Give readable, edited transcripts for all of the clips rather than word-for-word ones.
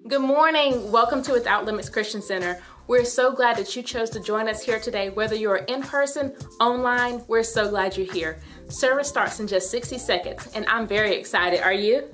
Good morning. Welcome to Without Limits Christian Center. We're so glad that you chose to join us here today. Whether you're in person, online, we're so glad you're here. Service starts in just 60 seconds, and I'm very excited. Are you?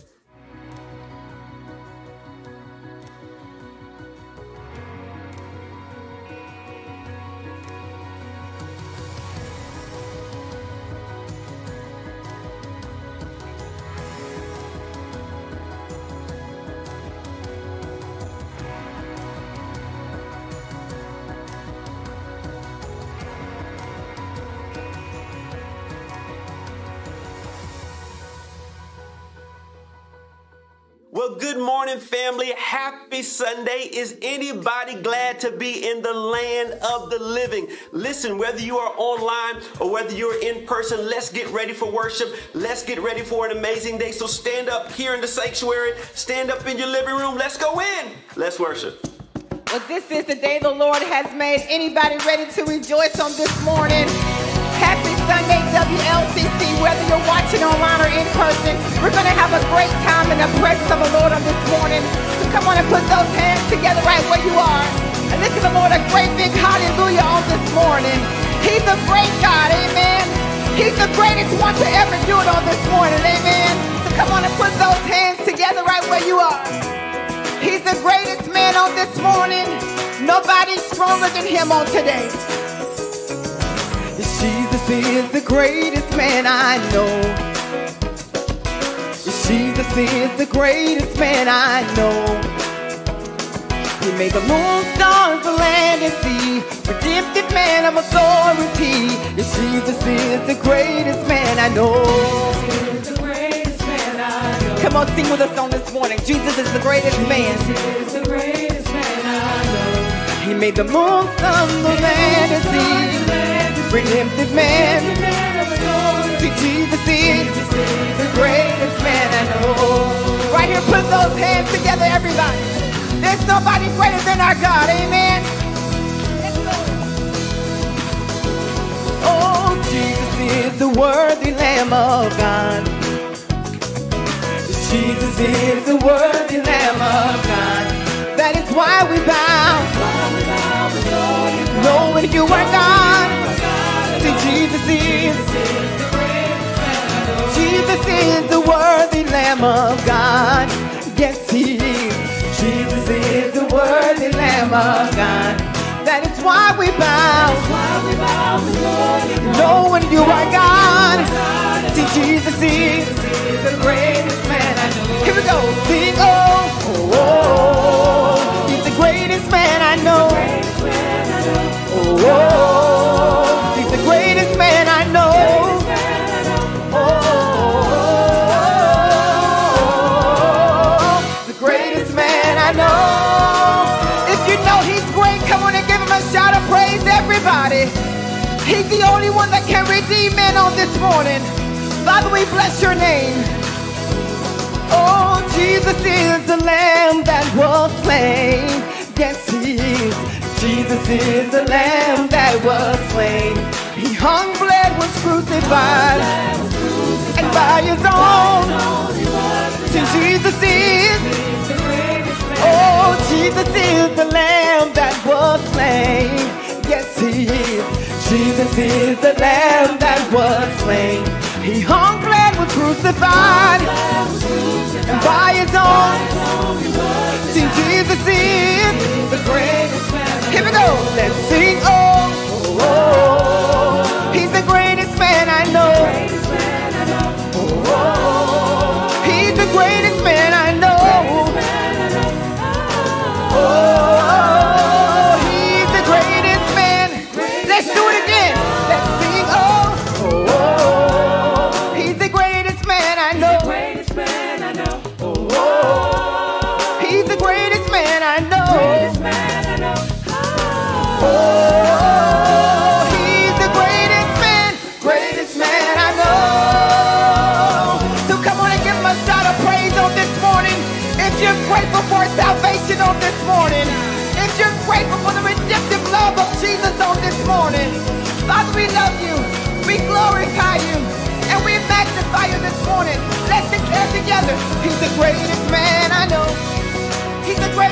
Well, good morning, family. Happy Sunday. Is anybody glad to be in the land of the living? Listen, whether you are online or whether you're in person, let's get ready for worship. Let's get ready for an amazing day. So stand up here in the sanctuary. Stand up in your living room. Let's go in. Let's worship. Well, this is the day the Lord has made. Anybody ready to rejoice on this morning? Happy Sunday, WLCC. Whether you're watching online or in person, we're going to have a great time in the presence of the Lord on this morning. So come on and put those hands together right where you are. And let's give the Lord a great big hallelujah on this morning. He's a great God, amen. He's the greatest one to ever do it on this morning, amen. So come on and put those hands together right where you are. He's the greatest man on this morning. Nobody's stronger than him on today. Jesus is the greatest man I know. Jesus is the greatest man I know. He made the moon, stars, the land and sea. Redemptive man of authority. Jesus is the greatest man I know. Jesus is the greatest man I know. Come on, sing with us on this morning. Jesus is the greatest man. Jesus is the greatest man I know. He made the moon, sun, the land and sea. Redemptive man. See, Jesus is the greatest man I know. Right here, put those hands together, everybody. There's nobody greater than our God, amen. Let's go. Oh, Jesus is the worthy Lamb of God. Jesus is the worthy Lamb of God. That is why we bow. Knowing you are God. Jesus is the worthy Lamb of God. Yes, he is. Jesus is the worthy Lamb of God. That is why we bow. Knowing you are God. See, Jesus is the greatest man I know. Here we go. Sing, oh, oh, oh. He's the greatest man I know. Oh, oh. He's the greatest man I know. Oh, the greatest man I know. If you know he's great, come on and give him a shout of praise, everybody. He's the only one that can redeem men on this morning. Father, we bless your name. Oh, Jesus is the Lamb that was slain. Yes, he is. Jesus is the Lamb that was slain. He hung, bled, was crucified, and by his own, see, Jesus is, oh, Jesus is the Lamb that was slain. Yes, he is. Jesus is the Lamb that was slain. He hung, bled, was crucified, and by his own, see, Jesus is the greatest man. Here we go. Let's sing. Oh, oh, oh. He's the greatest man I know. Oh, oh. He's the greatest man I know. Oh, he's the greatest man. Let's do it again. Let's sing. Oh, oh, oh. He's the greatest man I know. Oh, oh. He's the greatest man I know. Oh, he's the greatest man I know. So come on and give him a shout of praise on this morning. If you're grateful for salvation on this morning, if you're grateful for the redemptive love of Jesus on this morning, Father, we love you, we glorify you, and we magnify you this morning. Let's declare together, he's the greatest man I know. He's the greatest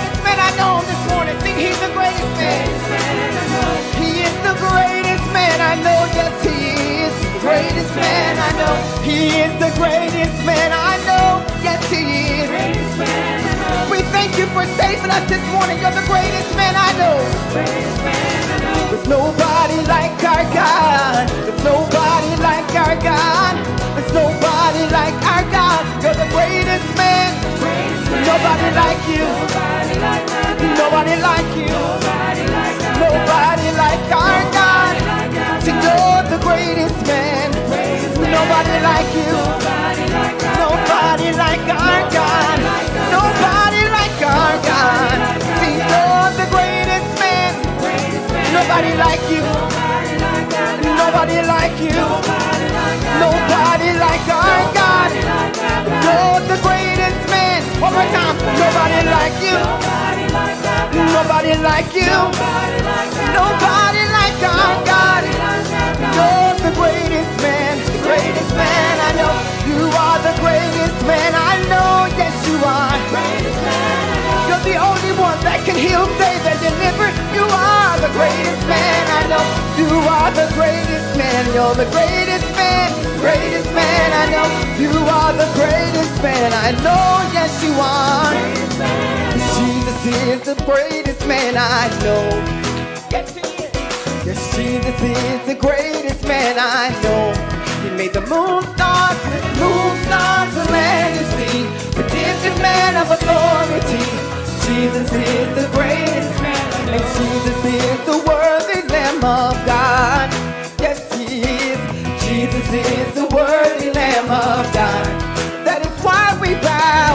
He's the greatest man. He is the greatest man I know. Yes, he is the greatest man I know. He is the greatest man I know. Yes, he is. We thank you for saving us this morning. You're the greatest man I know. There's nobody like our God. There's nobody like our God. There's nobody like our God. You're the greatest man. Nobody like you. Nobody like you. Nobody like our God. See, you're the greatest man. Nobody like you. Nobody like our God. Nobody like our God. See, you're the greatest man. Nobody like you. Nobody like you. Nobody like our God. You're the greatest man. One more time. Nobody like you. Nobody like you. Nobody like our God. You're the greatest man. The greatest man I know. You are the greatest man I know. Yes, you are. You're the only one that can heal, save, and deliver. You are the greatest man I know. You are the greatest man. You're the greatest man. Greatest man I know. You are the greatest man I know. Yes, you are. Jesus is the greatest man I know. Yes, he is. Yes, Jesus is the greatest man I know. He made the moon stars, the land and sea. Redemption man of authority. Jesus is the greatest man I know. And Jesus is the worthy Lamb of God. Yes, he is. Jesus is the worthy Lamb of God. That is why we bow.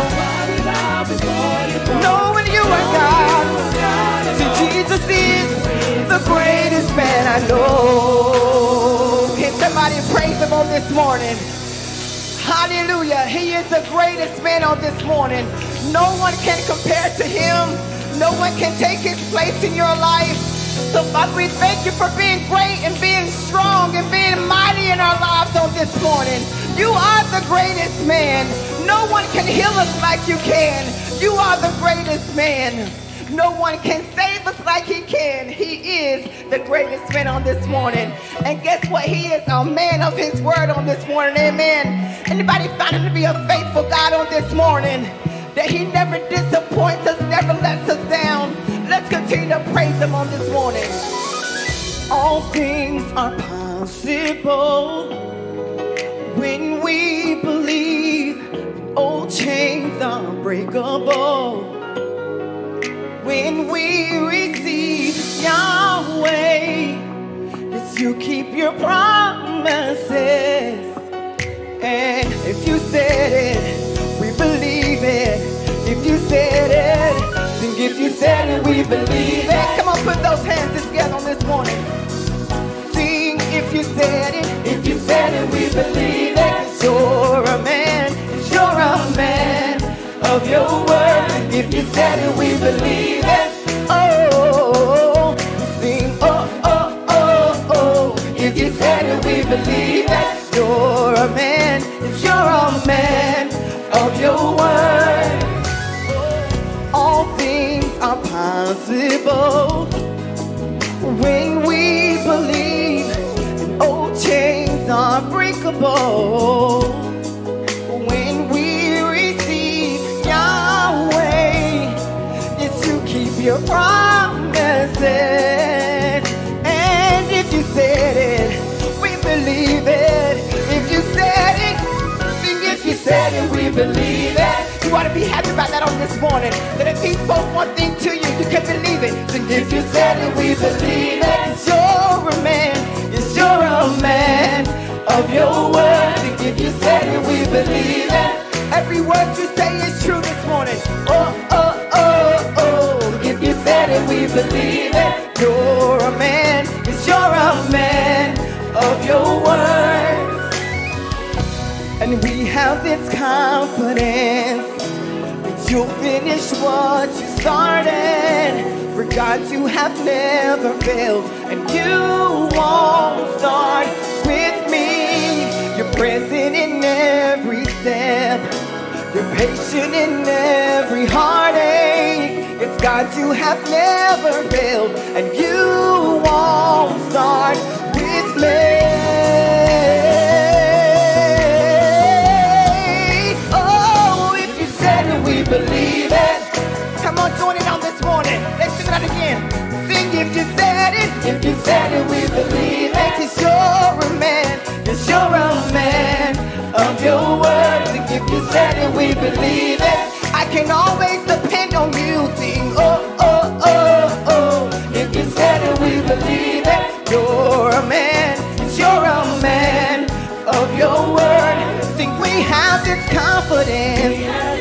Knowing you are God. See, Jesus is the greatest man I know. Can somebody praise him on this morning? Hallelujah. He is the greatest man on this morning. No one can compare to him. No one can take his place in your life. So, Father, we thank you for being great and being strong and being mighty in our lives on this morning. You are the greatest man. No one can heal us like you can. You are the greatest man. No one can save us like he can. He is the greatest man on this morning. And guess what? He is a man of his word on this morning. Amen. Anybody find him to be a faithful God on this morning? That he never disappoints us, never lets us down. Let's continue to praise him on this morning. All things are possible when we believe. Old chains are breakable when we receive Yahweh. Yes, you keep your promises. And if you said it, we believe it. If you said it, then if you said it, we believe it. Come on, put those hands together on this morning. Sing, if you said it, we believe it. You're a man, you're a man of your word. If you said it, we believe it. Oh, sing, oh, oh, oh, oh. If you said it, we believe it. You're a man, you're a man of your word. All things are possible when we believe, and old chains are breakable when we receive Yahweh. Yes, you keep your promises. And if you said it, we believe it. If you said it, sing, if you said it, we believe it. You ought to be happy about that on this morning. That if he spoke one thing to you, you can believe it. Sing, if you said it, we believe it. Yes, you're a man. Yes, you're a man of your word. Sing, if you said it, we believe it. Every word you say is true this morning. Oh, oh, oh, oh. If you said it, we believe it. You're a man. Yes, you're a man of your word. And we have this confidence that you'll finish what you started. For God, you have never failed, and you won't start with me. You're present in every step. You're patient in every heartache. It's God, you have never failed, and you won't start with me. Oh, if you said it, we believe it. Come on, join it on this morning. Let's sing that again. Sing if you said it, we believe it. 'Cause you're a man, 'cause you're a man of your word. If you said it, we believe it. I can always depend on you. Sing, oh, oh, oh, oh. If you said it, we believe it. You're a man, 'cause you're a man of your word. Sing, we have this confidence.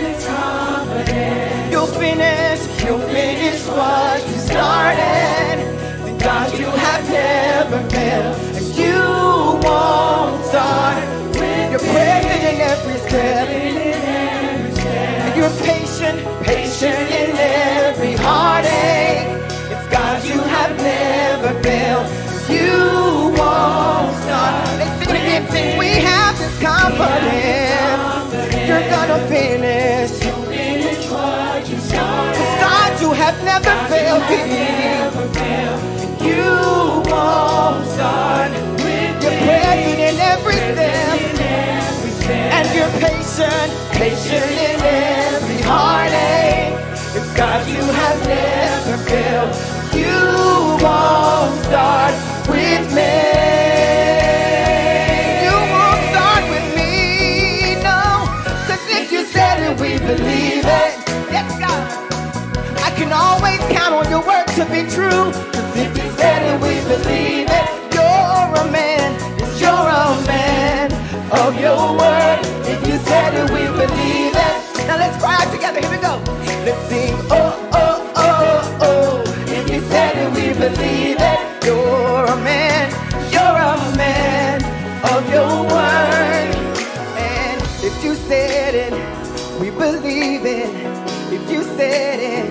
You'll finish what you started. And God, you have never failed, and you won't start. You're present in every step, and you're patient in every heartache. It's God, you have never failed, you won't start. Let's sing it again, sing, we have this confidence. You're gonna finish. God, you have never failed me. You won't start. You're present in every step, and you're patient in every heartache. It's God, you have never failed. You won't start with me. You won't start with me, no. 'Cause if you said it, we believe it. Yes, God. I can always count on your word to be true. 'Cause if you said it, we believe it. You're a man, yes, you're a man of your word. If you said it, we believe it. Now let's cry out together, here we go. Let's sing, oh, oh, oh, oh. If you said it, we believe it. You're a man of your word. And if you said it, we believe it. If you said it,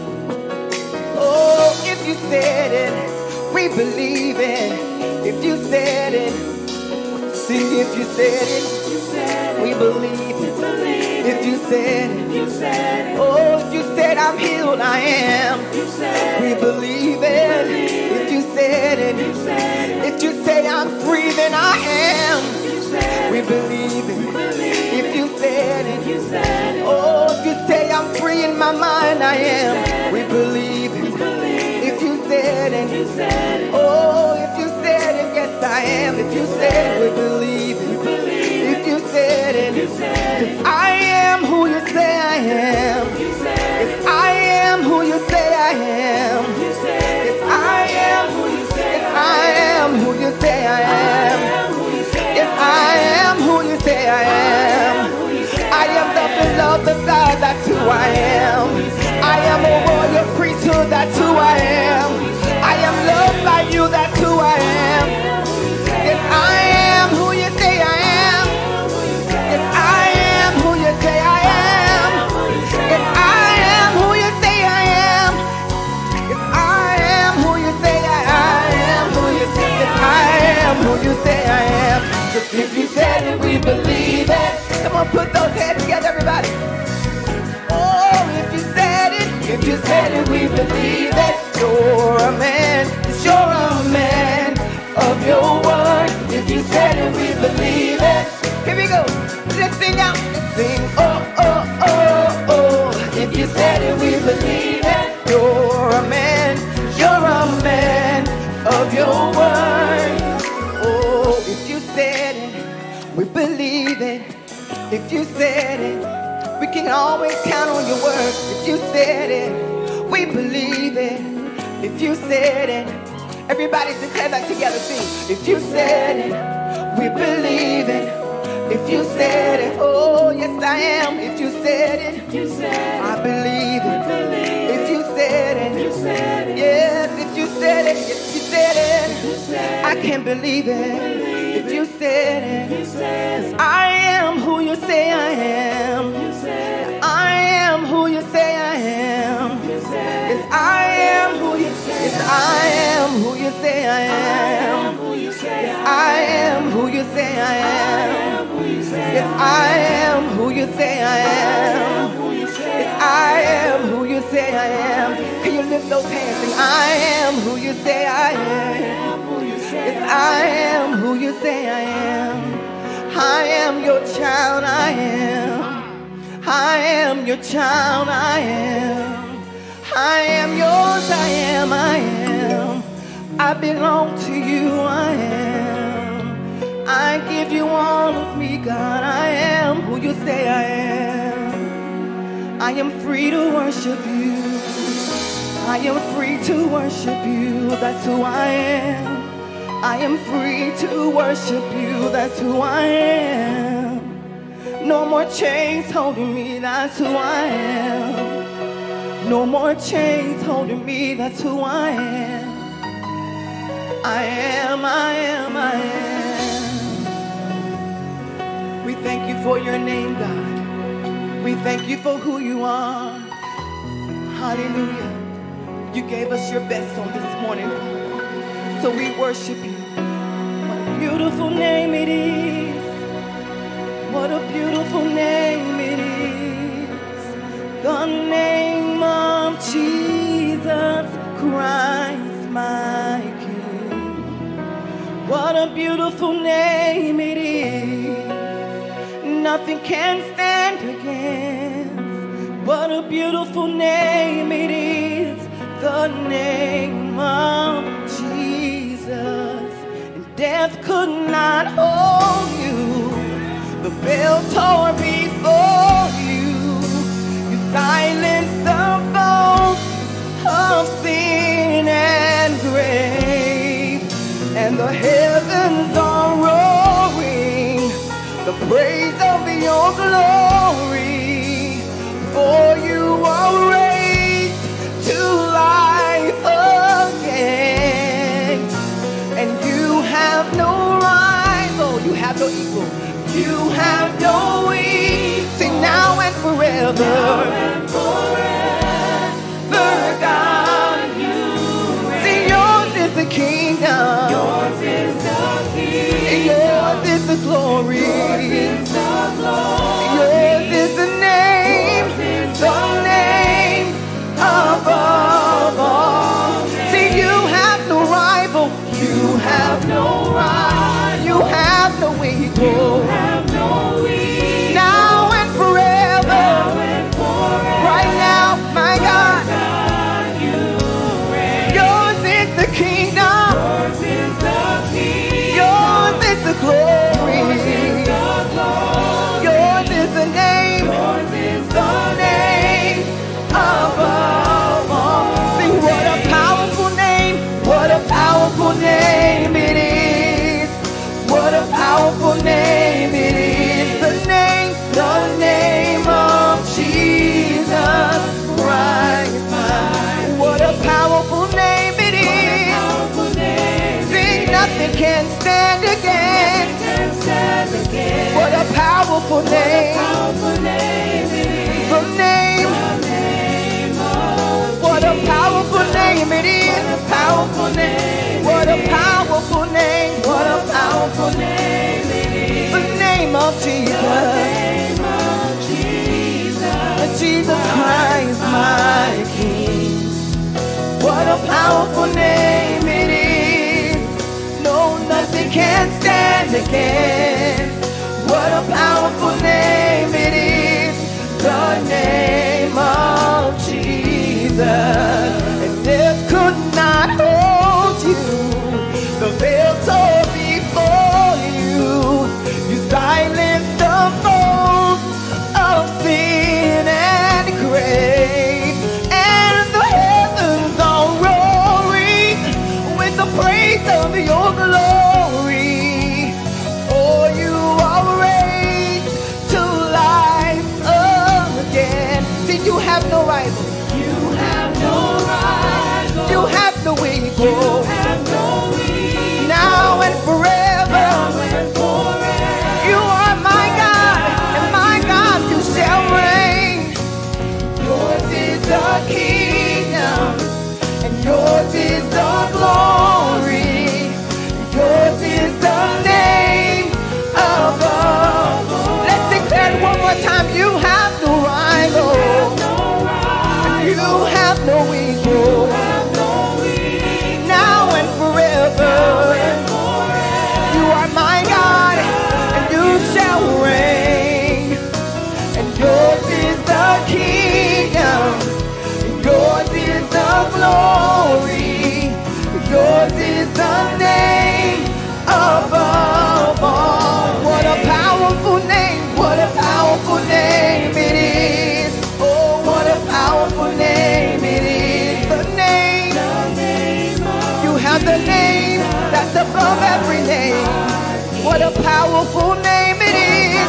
oh, if you said it, we believe it. If you said it, sing if you said it, we believe it. If you said it, oh, if you said I'm healed, I am, we believe it. If you said it, if you say I'm free, then I am, we believe it. If you said it, oh, if you say I'm free in my mind, I am, we believe it. If you said it, oh, if you said it, yes I am. If you said it, we believe it. If you said it, 'cause I am who you say I am. Yes, I am who you say I am. Yes, I am who you say I am. Who you say I am. Yes, I am who you say I am. I am the beloved of God, that's who I am. I am a royal priesthood, that's who I am. I am loved by you, that's who I am. Yes, I am who you say I am. Yes, I am who you say I am. Yes, I am who you say I am. Yes, I am who you say I am. Who you say yes, I am who you say I am. 'Cause if you said it, we believe it. Come on, put those hands together, everybody. Oh, if you said it, we believe it. You're a man, you're a man of your word. If you said it, we believe it. Here we go. Let's sing out. Let's sing, oh, oh, oh, oh. If you said it, we believe it. You're a man of your word. Oh, if you said it, we believe it. If you said it, we can always count on your word. If you said it, we believe it. If you said it, everybody declare that together, sing. If you said it, we believe it. If you said it, oh yes I am. If you said it, I believe it. If you said it, yes, if you said it, if you said it, I can't believe it. If you said it, 'cause I am who you say I am. I am who you say I am. Yes, I am who you say. Yes, I am who you say I am. Yes, I am who you say I am. Yes, I am who you say I am. Yes, I am who you say I am. lift those hands and I am who you say I am. Yes, I am who you say I am. I am your child, I am. I am your child, I am. I am yours, I am, I am. I belong to you, I am. I give you all of me, God. I am who you say I am. I am free to worship you. I am free to worship you. That's who I am. I am free to worship you. That's who I am. No more chains holding me. That's who I am. No more chains holding me. That's who I am. I am, I am, I am. We thank you for your name, God. We thank you for who you are. Hallelujah. You gave us your best on this morning, so we worship you. What a beautiful name it is. What a beautiful name it is. The name of Jesus Christ, my King. What a beautiful name it is. Nothing can stand against. What a beautiful name it is. The name of Jesus. And death could not hold you. The veil tore before you. You silenced the boast of sin and grave. And the heavens are roaring the praise of your glory. For you are raised to life again. And you have no rival. You have no equal. You have no equal. Sing now and forever. Now and forever, God, you reign. Sing, yours is the kingdom. Yours is the kingdom. Yours is the glory. Yours is the glory. Yours is the name. The name above all. See, you have no rival. You have no rival. You have no equal. You have no equal. Now and forever. Now and forever. Right now, my God. You reign. Yours is the kingdom. Yours is the kingdom. Yours is the glory. Yours is the glory. Yours is the name. Yours is the name above all. Sing, what a powerful name. What a powerful name it is. What a powerful name it is. The name of Jesus Christ. What a powerful name it is. Sing, nothing can stand against. What a powerful name. The name. What a powerful name it is. Powerful name. What a powerful name. What a powerful name it is. The name of Jesus. Jesus Christ, my King. What a powerful name it is. No, nothing can stand against. What a powerful name it is. The name of Jesus. And death could not hold you. The veil tore before you. You silenced the foes of sin and grave. And the heavens are roaring with the praise of your glory. For you are raised to life again. See, you have no rival. You have no rival. You have no equal. You have no equal. Now and forever. Now and forever. You are my God, and my God you shall reign. Yours is the kingdom, and yours is the glory. Yours is the name above all. Let's declare it one more time. You have no rival. You have no equal. of glory. Yours is the name above all. What a powerful name, what a powerful name it is. Oh, what a powerful name it is. The name, you have the name that's above every name. What a powerful name it is.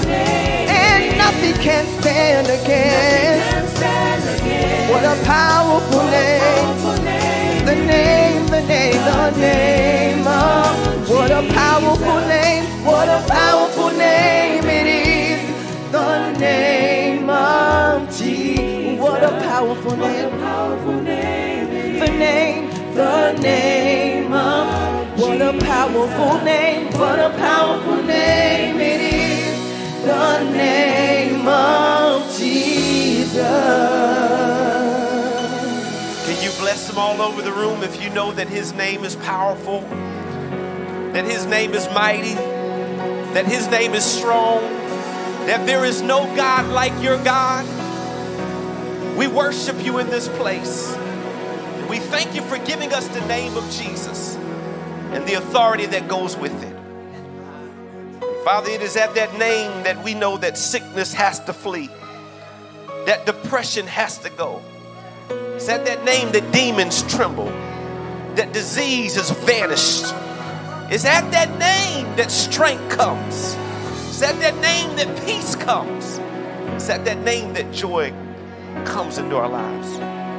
And nothing can stand against. What a powerful name. The name, the name, the name of. What a powerful name. What a powerful name it is. The name of Jesus. What a powerful name. The name, the name of. What a powerful name. What a powerful name it is. The name of Jesus. Can you bless him all over the room if you know that his name is powerful, that his name is mighty, that his name is strong, that there is no God like your God? We worship you in this place. We thank you for giving us the name of Jesus and the authority that goes with it. Father, it is at that name that we know that sickness has to flee, that depression has to go. It's at that name that demons tremble, that disease is vanished. It's at that name that strength comes. It's at that name that peace comes. It's at that name that joy comes into our lives.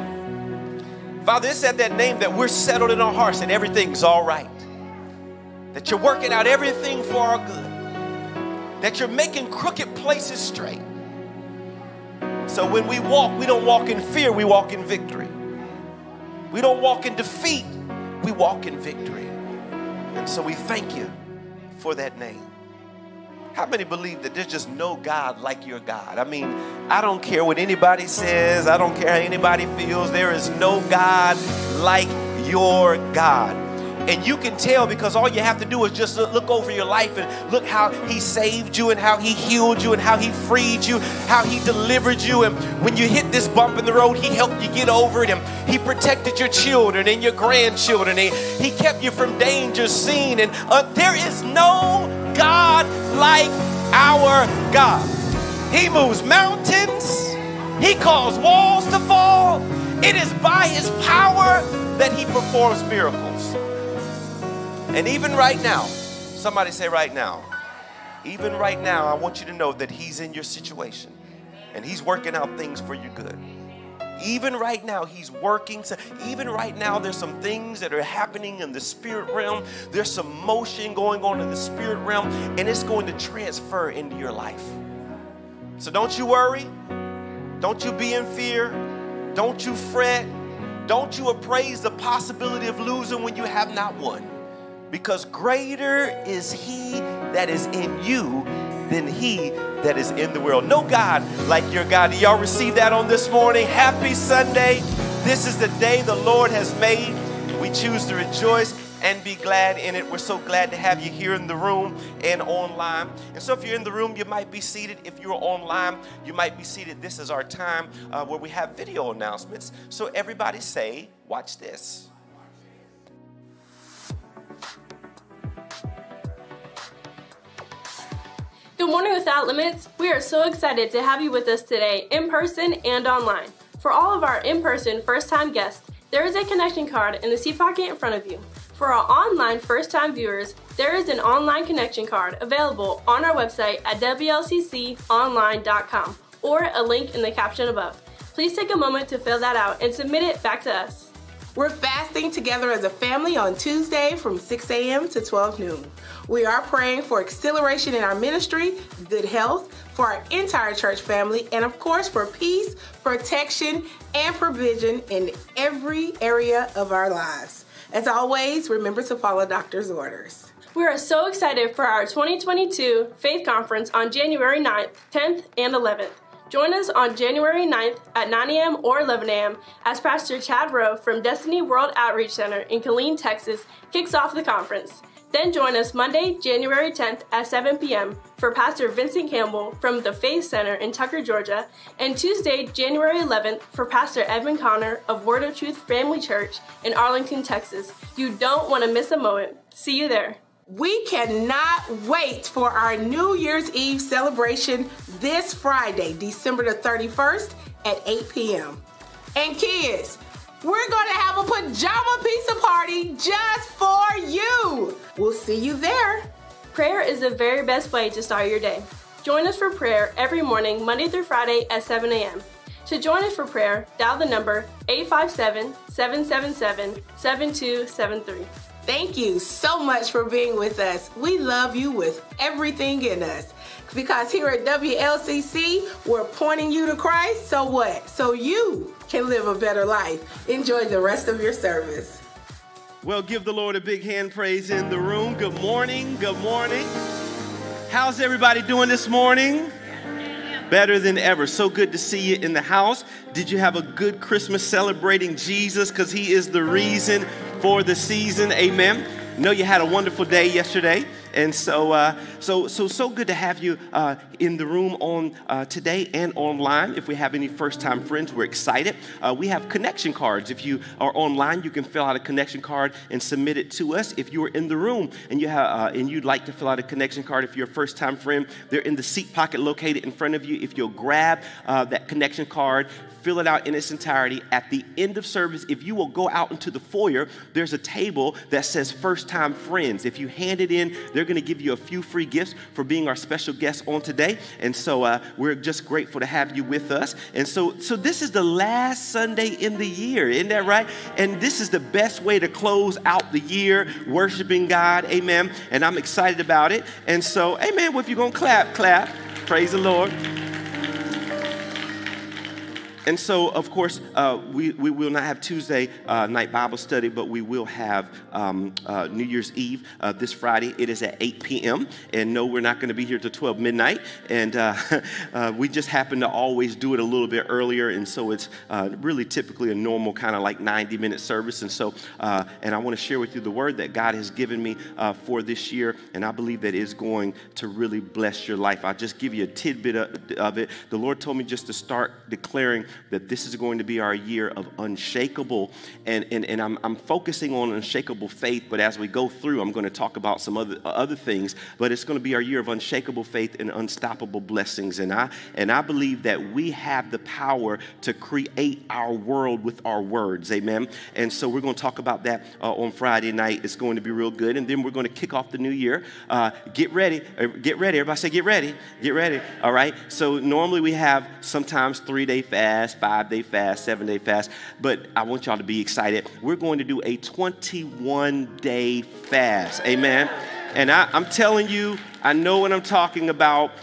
Father, it's at that name that we're settled in our hearts and everything's all right. That you're working out everything for our good. That you're making crooked places straight. So when we walk, we don't walk in fear, we walk in victory. We don't walk in defeat, we walk in victory. And so we thank you for that name. How many believe that there's just no God like your God? I mean, I don't care what anybody says. I don't care how anybody feels. There is no God like your God. And you can tell because all you have to do is just look over your life and look how he saved you and how he healed you and how he freed you, how he delivered you. And when you hit this bump in the road, he helped you get over it. And he protected your children and your grandchildren. And he kept you from danger seen. And there is no God like our God. He moves mountains. He caused walls to fall. It is by his power that he performs miracles. And even right now, somebody say right now, even right now, I want you to know that he's in your situation and he's working out things for your good. Even right now, he's working. So even right now, there's some things that are happening in the spirit realm. There's some motion going on in the spirit realm, and it's going to transfer into your life. So don't you worry. Don't you be in fear. Don't you fret. Don't you appraise the possibility of losing when you have not won. Because greater is he that is in you than he that is in the world. No God like your God. Do y'all receive that on this morning? Happy Sunday. This is the day the Lord has made. We choose to rejoice and be glad in it. We're so glad to have you here in the room and online. And so if you're in the room, you might be seated. If you're online, you might be seated. This is our time where we have video announcements. So everybody say, watch this. Good morning, Without Limits. We are so excited to have you with us today, in person and online. For all of our in-person first-time guests, there is a connection card in the seat pocket in front of you. For our online first-time viewers, there is an online connection card available on our website at WLCConline.com or a link in the caption above. Please take a moment to fill that out and submit it back to us. We're fasting together as a family on Tuesday from 6 a.m. to 12 noon. We are praying for acceleration in our ministry, good health, for our entire church family, and of course for peace, protection, and provision in every area of our lives. As always, remember to follow doctor's orders. We are so excited for our 2022 Faith Conference on January 9th, 10th, and 11th. Join us on January 9th at 9 a.m. or 11 a.m. as Pastor Chad Rowe from Destiny World Outreach Center in Killeen, Texas, kicks off the conference. Then join us Monday, January 10th at 7 p.m. for Pastor Vincent Campbell from the Faith Center in Tucker, Georgia, and Tuesday, January 11th for Pastor Edmund Connor of Word of Truth Family Church in Arlington, Texas. You don't want to miss a moment. See you there. We cannot wait for our New Year's Eve celebration this Friday, December the 31st at 8 p.m. And kids, we're going to have a pajama pizza party just for you. We'll see you there. Prayer is the very best way to start your day. Join us for prayer every morning, Monday through Friday at 7 a.m. To join us for prayer, dial the number 857-777-7273. Thank you so much for being with us. We love you with everything in us. Because here at WLCC, we're pointing you to Christ. So what? So you can live a better life. Enjoy the rest of your service. Well, give the Lord a big hand praise in the room. Good morning. Good morning. How's everybody doing this morning? Better than ever. So good to see you in the house. Did you have a good Christmas celebrating Jesus? Because he is the reason for the season. Amen. I know you had a wonderful day yesterday. And so good to have you in the room on today and online. If we have any first-time friends, we're excited. We have connection cards. If you are online, you can fill out a connection card and submit it to us. If you are in the room and you'd like to fill out a connection card, if you're a first-time friend, they're in the seat pocket located in front of you. If you'll grab that connection card, fill it out in its entirety. At the end of service, if you will go out into the foyer, there's a table that says first-time friends. If you hand it in, they're going to give you a few free gifts for being our special guest on today. And so we're just grateful to have you with us. And so this is the last Sunday in the year. Isn't that right? And this is the best way to close out the year, worshiping God. Amen. And I'm excited about it. And so, amen. Well, if you're going to clap. Praise the Lord. And so, of course, we will not have Tuesday night Bible study, but we will have New Year's Eve this Friday. It is at 8 p.m. And no, we're not going to be here till 12 midnight. And we just happen to always do it a little bit earlier. And so it's really typically a normal kind of like 90-minute service. And so, and I want to share with you the word that God has given me for this year. And I believe that is going to really bless your life. I'll just give you a tidbit of it. The Lord told me just to start declaring that this is going to be our year of unshakable, and I'm focusing on unshakable faith, but as we go through, I'm going to talk about some other things, but it's going to be our year of unshakable faith and unstoppable blessings, and I believe that we have the power to create our world with our words, amen, and so we're going to talk about that on Friday night. It's going to be real good, and then we're going to kick off the new year. Get ready, everybody say get ready, all right, so normally we have sometimes 3-day fast, 5-day fast, 7-day fast, but I want y'all to be excited. We're going to do a 21-day fast. Amen. And I'm telling you, I know what I'm talking about.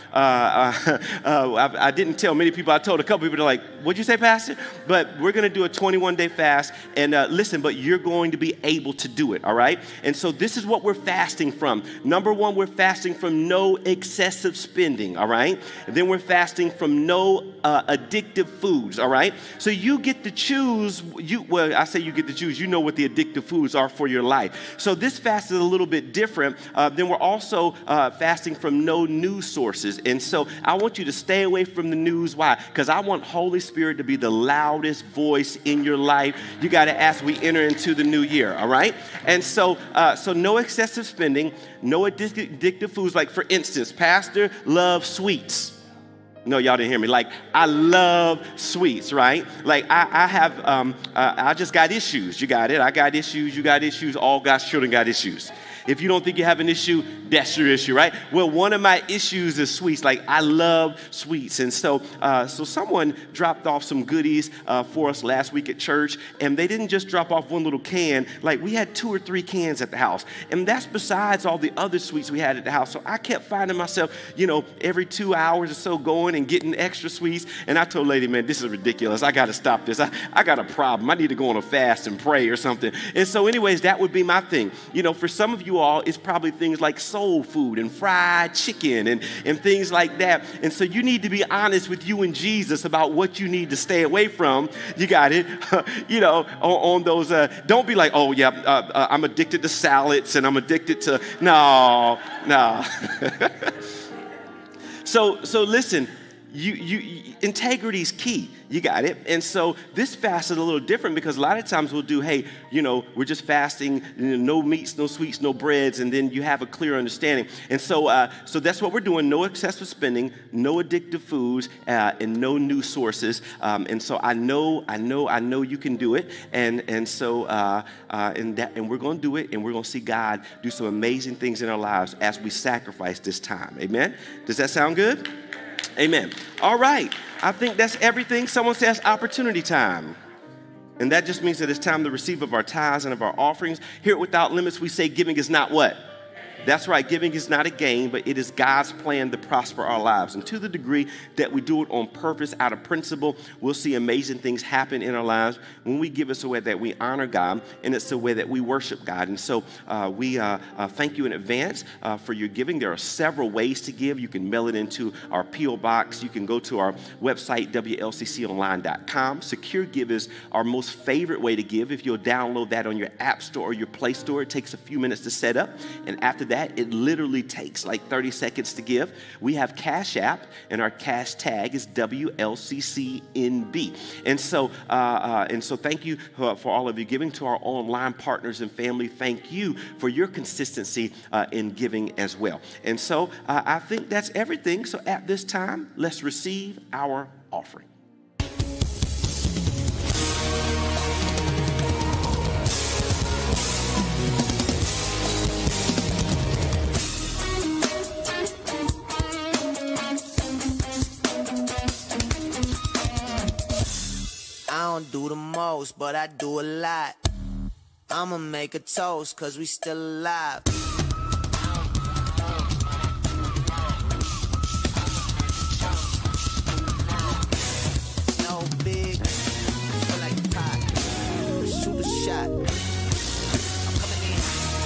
I didn't tell many people. I told a couple people, they're like, what'd you say, Pastor? But we're going to do a 21-day fast. And listen, but you're going to be able to do it, all right? And so this is what we're fasting from. Number one, we're fasting from no excessive spending, all right? And then we're fasting from no addictive foods, all right? So you get to choose. I say you get to choose. You know what the addictive foods are for your life. So this fast is a little bit different. Then we're also fasting from no news sources. And so I want you to stay away from the news. Why? Because I want Holy Spirit to be the loudest voice in your life. You got to ask, we enter into the new year, all right? And so no excessive spending, no addictive foods. Like, for instance, Pastor loves sweets. No, y'all didn't hear me. Like, I love sweets, right? Like, I just got issues. You got it. I got issues. You got issues. All God's children got issues. If you don't think you have an issue, that's your issue, right? Well, one of my issues is sweets. Like, I love sweets. And so someone dropped off some goodies for us last week at church, and they didn't just drop off one little can. Like, we had 2 or 3 cans at the house. And that's besides all the other sweets we had at the house. So I kept finding myself, every 2 hours or so going going and getting extra sweets. And I told lady, man, this is ridiculous. I got to stop this. I got a problem. I need to go on a fast and pray or something. And so anyways, that would be my thing. You know, for some of you all, it's probably things like soul food and fried chicken and things like that. And so you need to be honest with you and Jesus about what you need to stay away from. You got it? You know, on those, don't be like, oh yeah, I'm addicted to salads and I'm addicted to, no. So listen, integrity is key. You got it. And so this fast is a little different because a lot of times we'll do, hey, you know, we're just fasting, no meats, no sweets, no breads, and then you have a clear understanding. And so so that's what we're doing. No excessive spending, no addictive foods, and no new sources. And so I know you can do it. And we're going to do it, and we're going to see God do some amazing things in our lives as we sacrifice this time. Amen. Does that sound good? Amen. All right. I think that's everything. Someone says opportunity time. And that just means that it's time to receive of our tithes and of our offerings. Here at Without Limits, we say giving is not what? That's right. Giving is not a gain, but it is God's plan to prosper our lives. And to the degree that we do it on purpose, out of principle, we'll see amazing things happen in our lives. When we give, it's a way that we honor God, and it's a way that we worship God. And so we thank you in advance for your giving. There are several ways to give. You can mail it into our P.O. Box. You can go to our website, WLCConline.com. Secure Give is our most favorite way to give. If you'll download that on your App Store or your Play Store, it takes a few minutes to set up. And after that, it literally takes like 30 seconds to give. We have Cash App, and our cash tag is WLCCNB. And so thank you for all of you giving. To our online partners and family, thank you for your consistency in giving as well. And so I think that's everything. So at this time, let's receive our offering. I don't do the most, but I do a lot. I'ma make a toast, cause we still alive. No big, feel like pot. Shoot a shot. I'm coming in.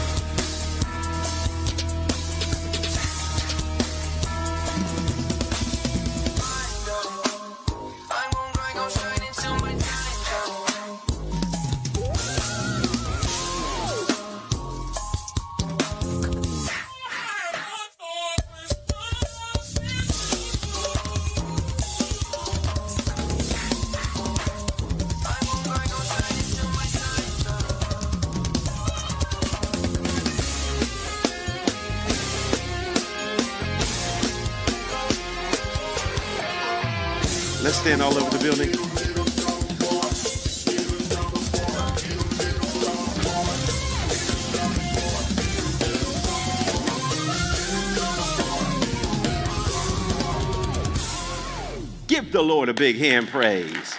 Let's stand all over the building. Give the Lord a big hand praise.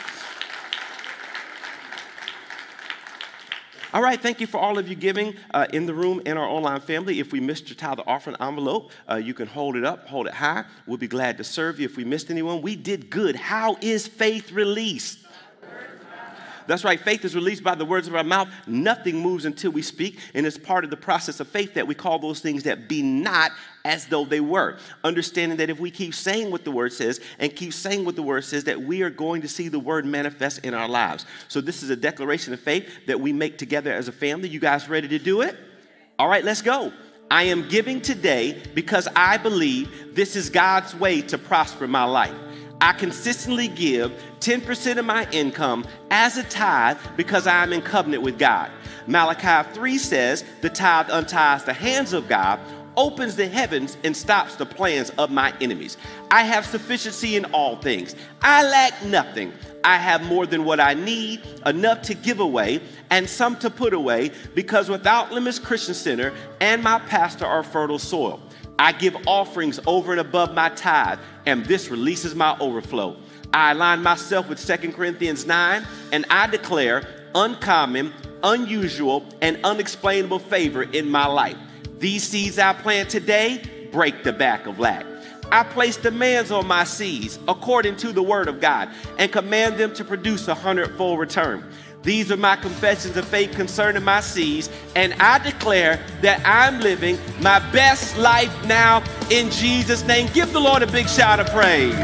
All right, thank you for all of you giving in the room and our online family. If we missed your tithe offering envelope, you can hold it up, hold it high. We'll be glad to serve you. If we missed anyone, we did good. How is faith released? That's right. Faith is released by the words of our mouth. Nothing moves until we speak. And it's part of the process of faith that we call those things that be not as though they were. Understanding that if we keep saying what the word says and keep saying what the word says, that we are going to see the word manifest in our lives. So this is a declaration of faith that we make together as a family. You guys ready to do it? All right, let's go. I am giving today because I believe this is God's way to prosper my life. I consistently give 10% of my income as a tithe because I am in covenant with God. Malachi 3 says the tithe unties the hands of God, opens the heavens, and stops the plans of my enemies. I have sufficiency in all things. I lack nothing. I have more than what I need, enough to give away, and some to put away, because Without Limits Christian Center and my pastor are fertile soil. I give offerings over and above my tithe, and this releases my overflow. I align myself with 2 Corinthians 9, and I declare uncommon, unusual, and unexplainable favor in my life. These seeds I plant today break the back of lack. I place demands on my seeds according to the word of God and command them to produce 100-fold return. These are my confessions of faith concerning my seeds, and I declare that I'm living my best life now in Jesus' name. Give the Lord a big shout of praise.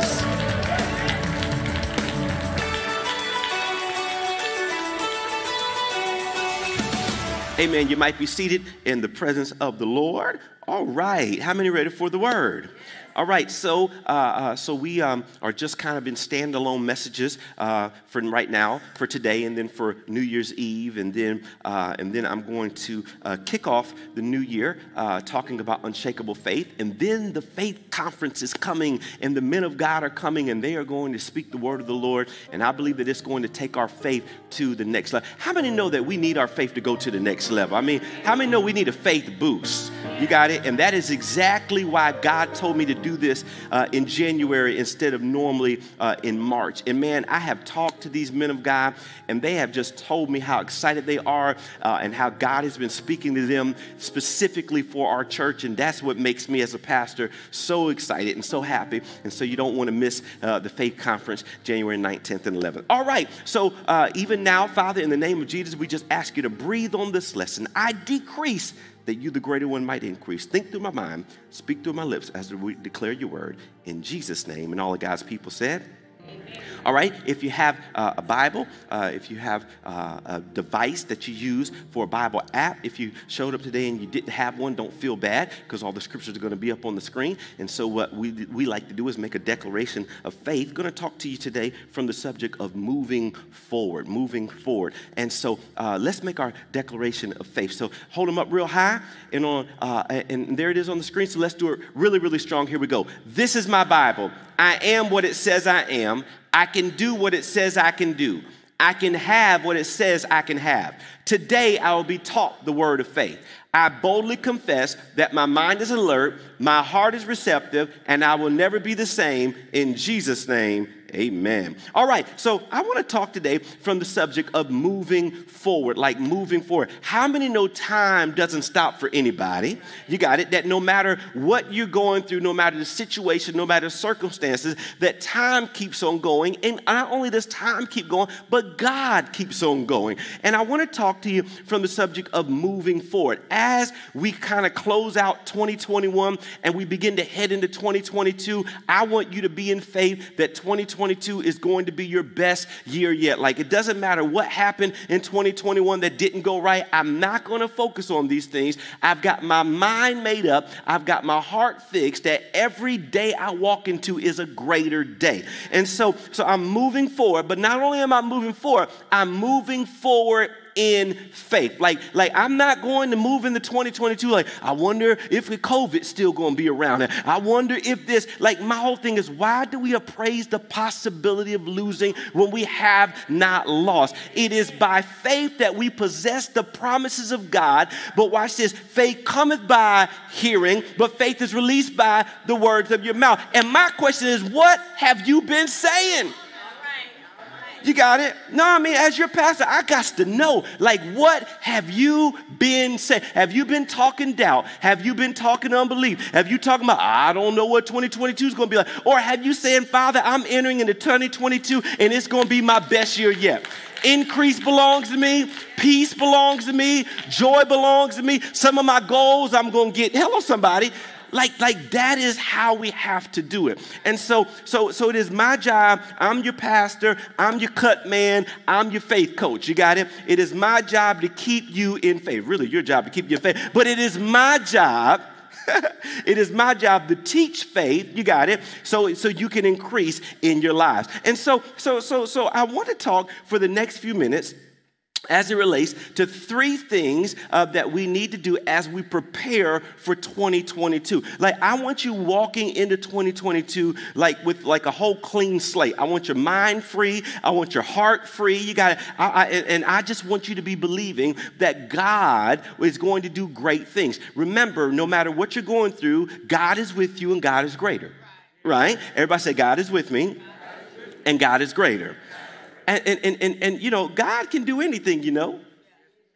Amen. You might be seated in the presence of the Lord. All right. How many ready for the word? All right, so we are just kind of in standalone messages for right now, for today, and then for New Year's Eve, and then I'm going to kick off the new year talking about unshakable faith, and then the faith conference is coming, and the men of God are coming, and they are going to speak the word of the Lord, and I believe that it's going to take our faith to the next level. How many know that we need our faith to go to the next level? I mean, how many know we need a faith boost? You got it? And that is exactly why God told me to do this in January instead of normally in March. And man, I have talked to these men of God, and they have just told me how excited they are and how God has been speaking to them specifically for our church. And that's what makes me as a pastor so excited and so happy. And so you don't want to miss the Faith Conference, January 9th, 10th, and 11th. All right. So even now, Father, in the name of Jesus, we just ask you to breathe on this lesson. I decrease that you, the greater one, might increase. Think through my mind, speak through my lips as we declare your word in Jesus' name. And all of God's people said, amen. All right, if you have a Bible, if you have a device that you use for a Bible app, if you showed up today and you didn't have one, don't feel bad, because all the scriptures are going to be up on the screen. And so what we like to do is make a declaration of faith. I'm going to talk to you today from the subject of moving forward. And so let's make our declaration of faith. So hold them up real high, and there it is on the screen. So let's do it really, really strong. Here we go. This is my Bible. I am what it says I am. I can do what it says I can do. I can have what it says I can have. Today, I will be taught the word of faith. I boldly confess that my mind is alert, my heart is receptive, and I will never be the same. In Jesus' name, amen. All right, so I want to talk today from the subject of moving forward, like moving forward. How many know time doesn't stop for anybody? You got it? That no matter what you're going through, no matter the situation, no matter the circumstances, that time keeps on going. And not only does time keep going, but God keeps on going. And I want to talk to you from the subject of moving forward. As we kind of close out 2021 and we begin to head into 2022, I want you to be in faith that 2022 is going to be your best year yet. Like, it doesn't matter what happened in 2021 that didn't go right. I'm not going to focus on these things. I've got my mind made up. I've got my heart fixed that every day I walk into is a greater day. And so I'm moving forward, but not only am I moving forward, I'm moving forward in faith. Like I'm not going to move into 2022 like, I wonder if COVID's still going to be around. I wonder if this, like, my whole thing is, why do we appraise the possibility of losing when we have not lost? It is by faith that we possess the promises of God. But watch this, faith cometh by hearing, but faith is released by the words of your mouth. And my question is, what have you been saying? You got it? No, I mean, as your pastor, I got to know, like, what have you been saying? Have you been talking doubt? Have you been talking unbelief? Have you talking about, I don't know what 2022 is going to be like? Or have you saying, Father, I'm entering into 2022 and it's going to be my best year yet? Increase belongs to me. Peace belongs to me. Joy belongs to me. Some of my goals I'm going to get. Hello, somebody. Like that is how we have to do it. And so it is my job. I'm your pastor. I'm your cut man. I'm your faith coach. You got it? It is my job to keep you in faith. Really, your job to keep you in faith. But it is my job. It is my job to teach faith. You got it? So you can increase in your lives. And so I want to talk for the next few minutes as it relates to three things that we need to do as we prepare for 2022. Like, I want you walking into 2022 like with like a whole clean slate. I want your mind free. I want your heart free. You got it. And I just want you to be believing that God is going to do great things. Remember, no matter what you're going through, God is with you and God is greater. Right? Everybody say, God is with me and God is greater. And you know, God can do anything, you know.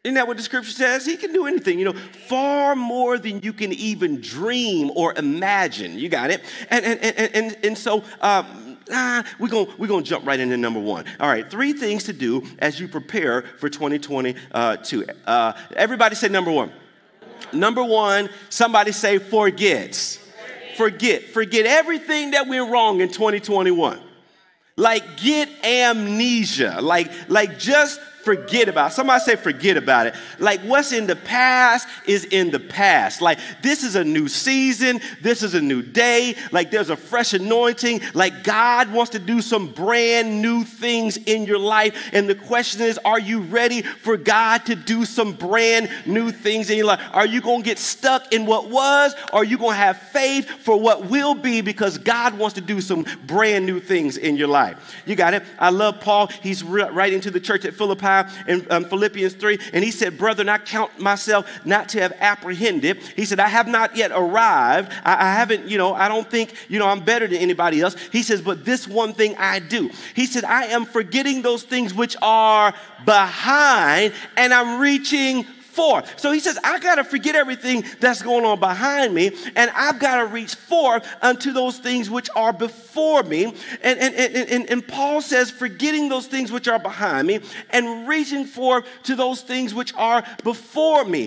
Isn't that what the scripture says? He can do anything, far more than you can even dream or imagine. You got it? And so we're gonna jump right into number one. All right, 3 things to do as you prepare for 2022. Everybody say number one. Number one, somebody say forget. Forget everything that went wrong in 2021. Like get amnesia. Like just forget about it. Somebody say forget about it. Like what's in the past is in the past. Like this is a new season. This is a new day. Like there's a fresh anointing. Like God wants to do some brand new things in your life. And the question is, are you ready for God to do some brand new things in your life? Are you going to get stuck in what was? Or are you going to have faith for what will be, because God wants to do some brand new things in your life? You got it? I love Paul. He's writing to the church at Philippi in Philippians 3, and he said, brethren, I count myself not to have apprehended. He said, I have not yet arrived. I haven't, I don't think, I'm better than anybody else. He says, but this one thing I do. He said, I am forgetting those things which are behind, and I'm reaching forth. So he says, I got to forget everything that's going on behind me, and I've got to reach forth unto those things which are before me. And Paul says, forgetting those things which are behind me and reaching forth to those things which are before me.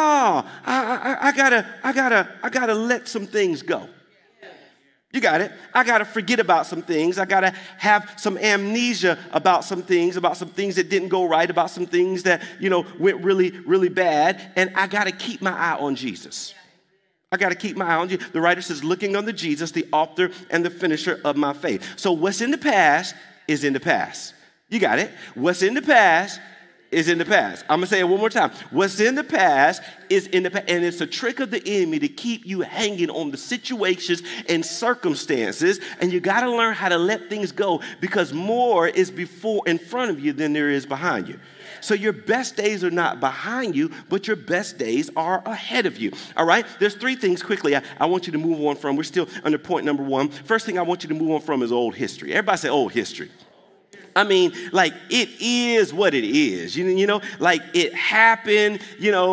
I gotta let some things go. You got it. I got to forget about some things. I got to have some amnesia about some things that didn't go right, about some things that, went really, really bad. And I got to keep my eye on Jesus. I got to keep my eye on Jesus. The writer says, looking unto Jesus, the author and the finisher of my faith. So what's in the past is in the past. You got it. What's in the past is in the past. I'm going to say it one more time. What's in the past is in the past. And it's a trick of the enemy to keep you hanging on the situations and circumstances. And you got to learn how to let things go, because more is before in front of you than there is behind you. So your best days are not behind you, but your best days are ahead of you. All right? There's 3 things quickly I want you to move on from. We're still under point number 1. First thing I want you to move on from is old history. Everybody say old history. I mean, like, it is what it is, like it happened,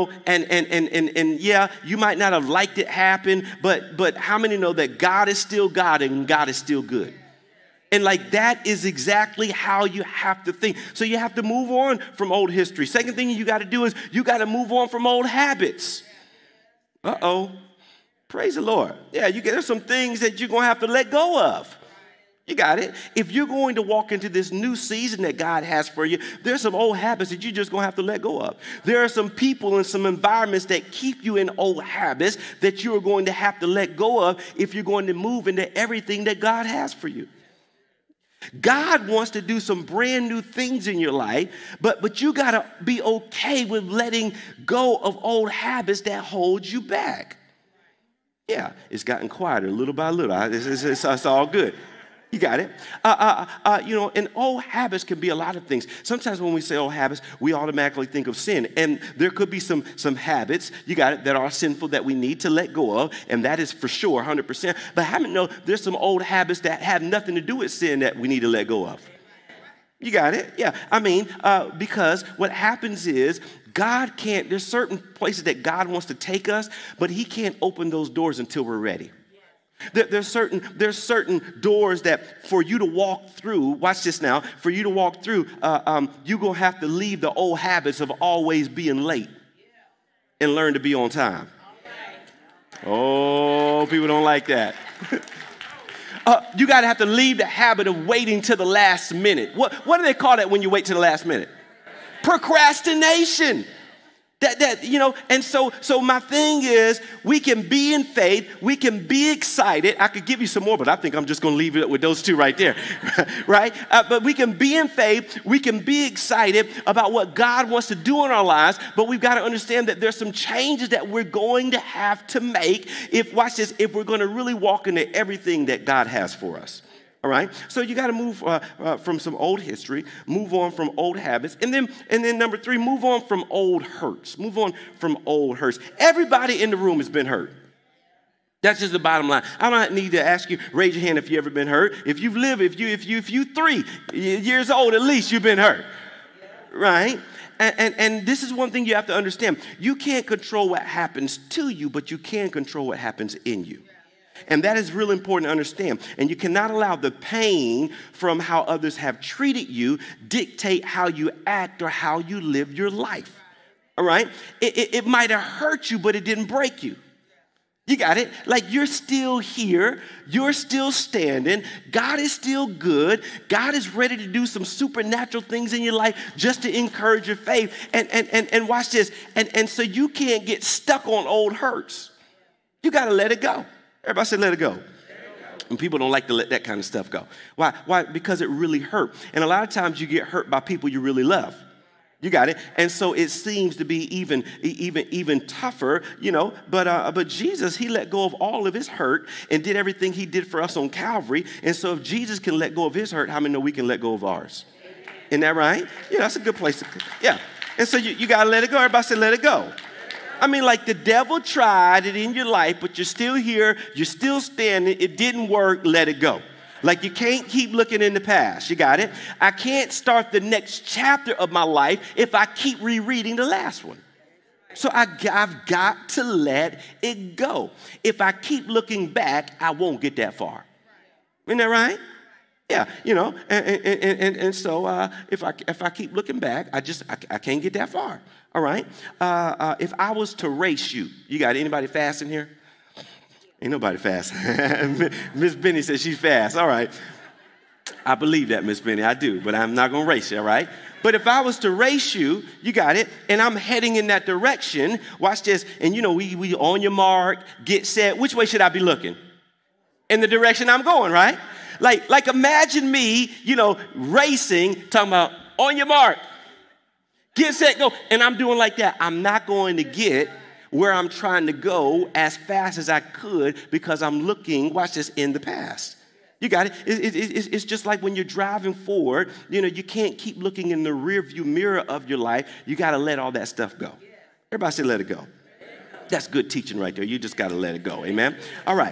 and yeah, you might not have liked it happen, but how many know that God is still God and God is still good? And like, that is exactly how you have to think. So you have to move on from old history. Second thing you got to do is you got to move on from old habits. Praise the Lord. Yeah, there's some things that you're going to have to let go of. You got it. If you're going to walk into this new season that God has for you, there's some old habits that you're just going to have to let go of. There are some people and some environments that keep you in old habits that you are going to have to let go of if you're going to move into everything that God has for you. God wants to do some brand new things in your life, but you got to be okay with letting go of old habits that hold you back. Yeah, it's gotten quieter little by little. It's all good. You got it. And old habits can be a lot of things. Sometimes when we say old habits, we automatically think of sin. And there could be some habits, you got it, that are sinful that we need to let go of. And that is for sure, 100%. But how many know there's some old habits that have nothing to do with sin that we need to let go of? You got it? Yeah. I mean, because what happens is God can't, there's certain places that God wants to take us, but he can't open those doors until we're ready. There's certain doors that for you to walk through, watch this now, for you to walk through, you're going to have to leave the old habits of always being late and learn to be on time. Oh, people don't like that. You got to have to leave the habit of waiting to the last minute. What do they call that when you wait to the last minute? Procrastination. And so my thing is, we can be in faith, we can be excited. I could give you some more, but I think I'm just going to leave it with those 2 right there, right? But we can be in faith, we can be excited about what God wants to do in our lives, but we've got to understand that there's some changes that we're going to have to make if we're going to really walk into everything that God has for us. All right, so you got to move from some old history, move on from old habits, and then number 3, move on from old hurts. Move on from old hurts. Everybody in the room has been hurt. That's just the bottom line. I don't need to ask you, raise your hand if you've ever been hurt. If you've lived, if you 3 years old, at least you've been hurt. right? And this is one thing you have to understand. You can't control what happens to you, but you can control what happens in you. And that is really important to understand. And you cannot allow the pain from how others have treated you dictate how you act or how you live your life. All right? It might have hurt you, but it didn't break you. You got it? Like, you're still here. You're still standing. God is still good. God is ready to do some supernatural things in your life just to encourage your faith. And watch this. And so you can't get stuck on old hurts. You got to let it go. Everybody say, let it go. And people don't like to let that kind of stuff go. Why? Why? Because it really hurt. And a lot of times you get hurt by people you really love. You got it? And so it seems to be even tougher, you know. But Jesus, he let go of all of his hurt and did everything he did for us on Calvary. And so if Jesus can let go of his hurt, how many know we can let go of ours? Isn't that right? Yeah, that's a good place. Yeah. And so you got to let it go. Everybody say, let it go. I mean, like, the devil tried it in your life, but you're still here. You're still standing. It didn't work. Let it go. Like, you can't keep looking in the past. You got it? I can't start the next chapter of my life if I keep rereading the last one. So I've got to let it go. If I keep looking back, I won't get that far. Isn't that right? Yeah, you know, and so if I keep looking back, I can't get that far. All right? If I was to race you, you got anybody fast in here? Ain't nobody fast. Miss Benny says she's fast. All right. I believe that, Miss Benny. I do, but I'm not going to race you, all right? But if I was to race you, you got it, and I'm heading in that direction, watch this, and you know, we on your mark, get set. Which way should I be looking? In the direction I'm going, right? Like imagine me, you know, racing, talking about on your mark, get set, go. And I'm doing like that. I'm not going to get where I'm trying to go as fast as I could because I'm looking, watch this, in the past. You got it? It's just like when you're driving forward, you know, you can't keep looking in the rearview mirror of your life. You got to let all that stuff go. Everybody say, let it go. That's good teaching right there. You just got to let it go. Amen? All right.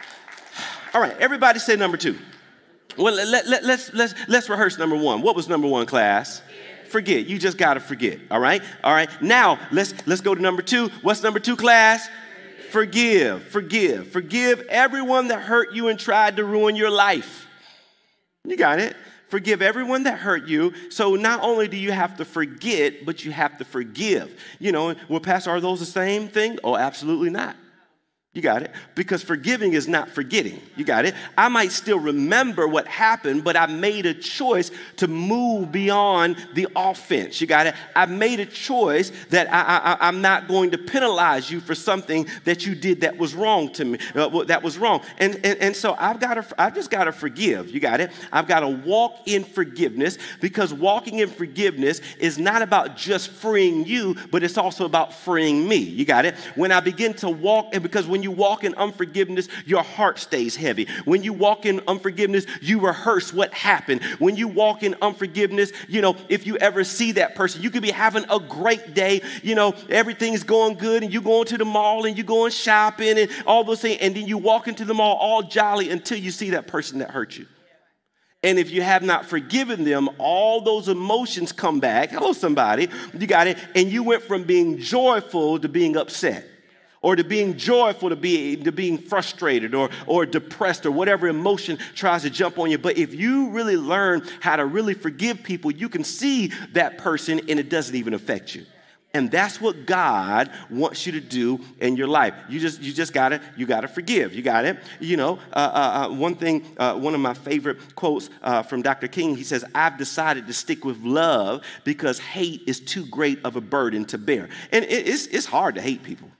All right. Everybody say number 2. Well, let's rehearse number 1. What was number 1, class? Forget. You just got to forget. All right? All right. Now, let's go to number 2. What's number 2, class? Forgive. Forgive everyone that hurt you and tried to ruin your life. You got it? Forgive everyone that hurt you. So not only do you have to forget, but you have to forgive. You know, well, Pastor, are those the same thing? Oh, absolutely not. You got it? Because forgiving is not forgetting. You got it? I might still remember what happened, but I made a choice to move beyond the offense. You got it? I made a choice that I'm not going to penalize you for something that you did that was wrong to me, that was wrong. And so I've just got to forgive. You got it? I've got to walk in forgiveness, because walking in forgiveness is not about just freeing you, but it's also about freeing me. You got it? When I begin to walk, and because when you walk in unforgiveness, your heart stays heavy. When you walk in unforgiveness, you rehearse what happened. When you walk in unforgiveness, you know, if you ever see that person, you could be having a great day, you know, everything's going good, and you going to the mall, and you going shopping, and all those things, and then you walk into the mall all jolly until you see that person that hurt you. And if you have not forgiven them, all those emotions come back. Hello, somebody. You got it. And you went from being joyful to being upset, or to being joyful to being frustrated or depressed, or whatever emotion tries to jump on you. But if you really learn how to really forgive people, you can see that person and it doesn't even affect you. And that's what God wants you to do in your life. You just gotta forgive. You got it. You know, one thing, one of my favorite quotes from Dr. King, he says, "I've decided to stick with love because hate is too great of a burden to bear." And it's hard to hate people.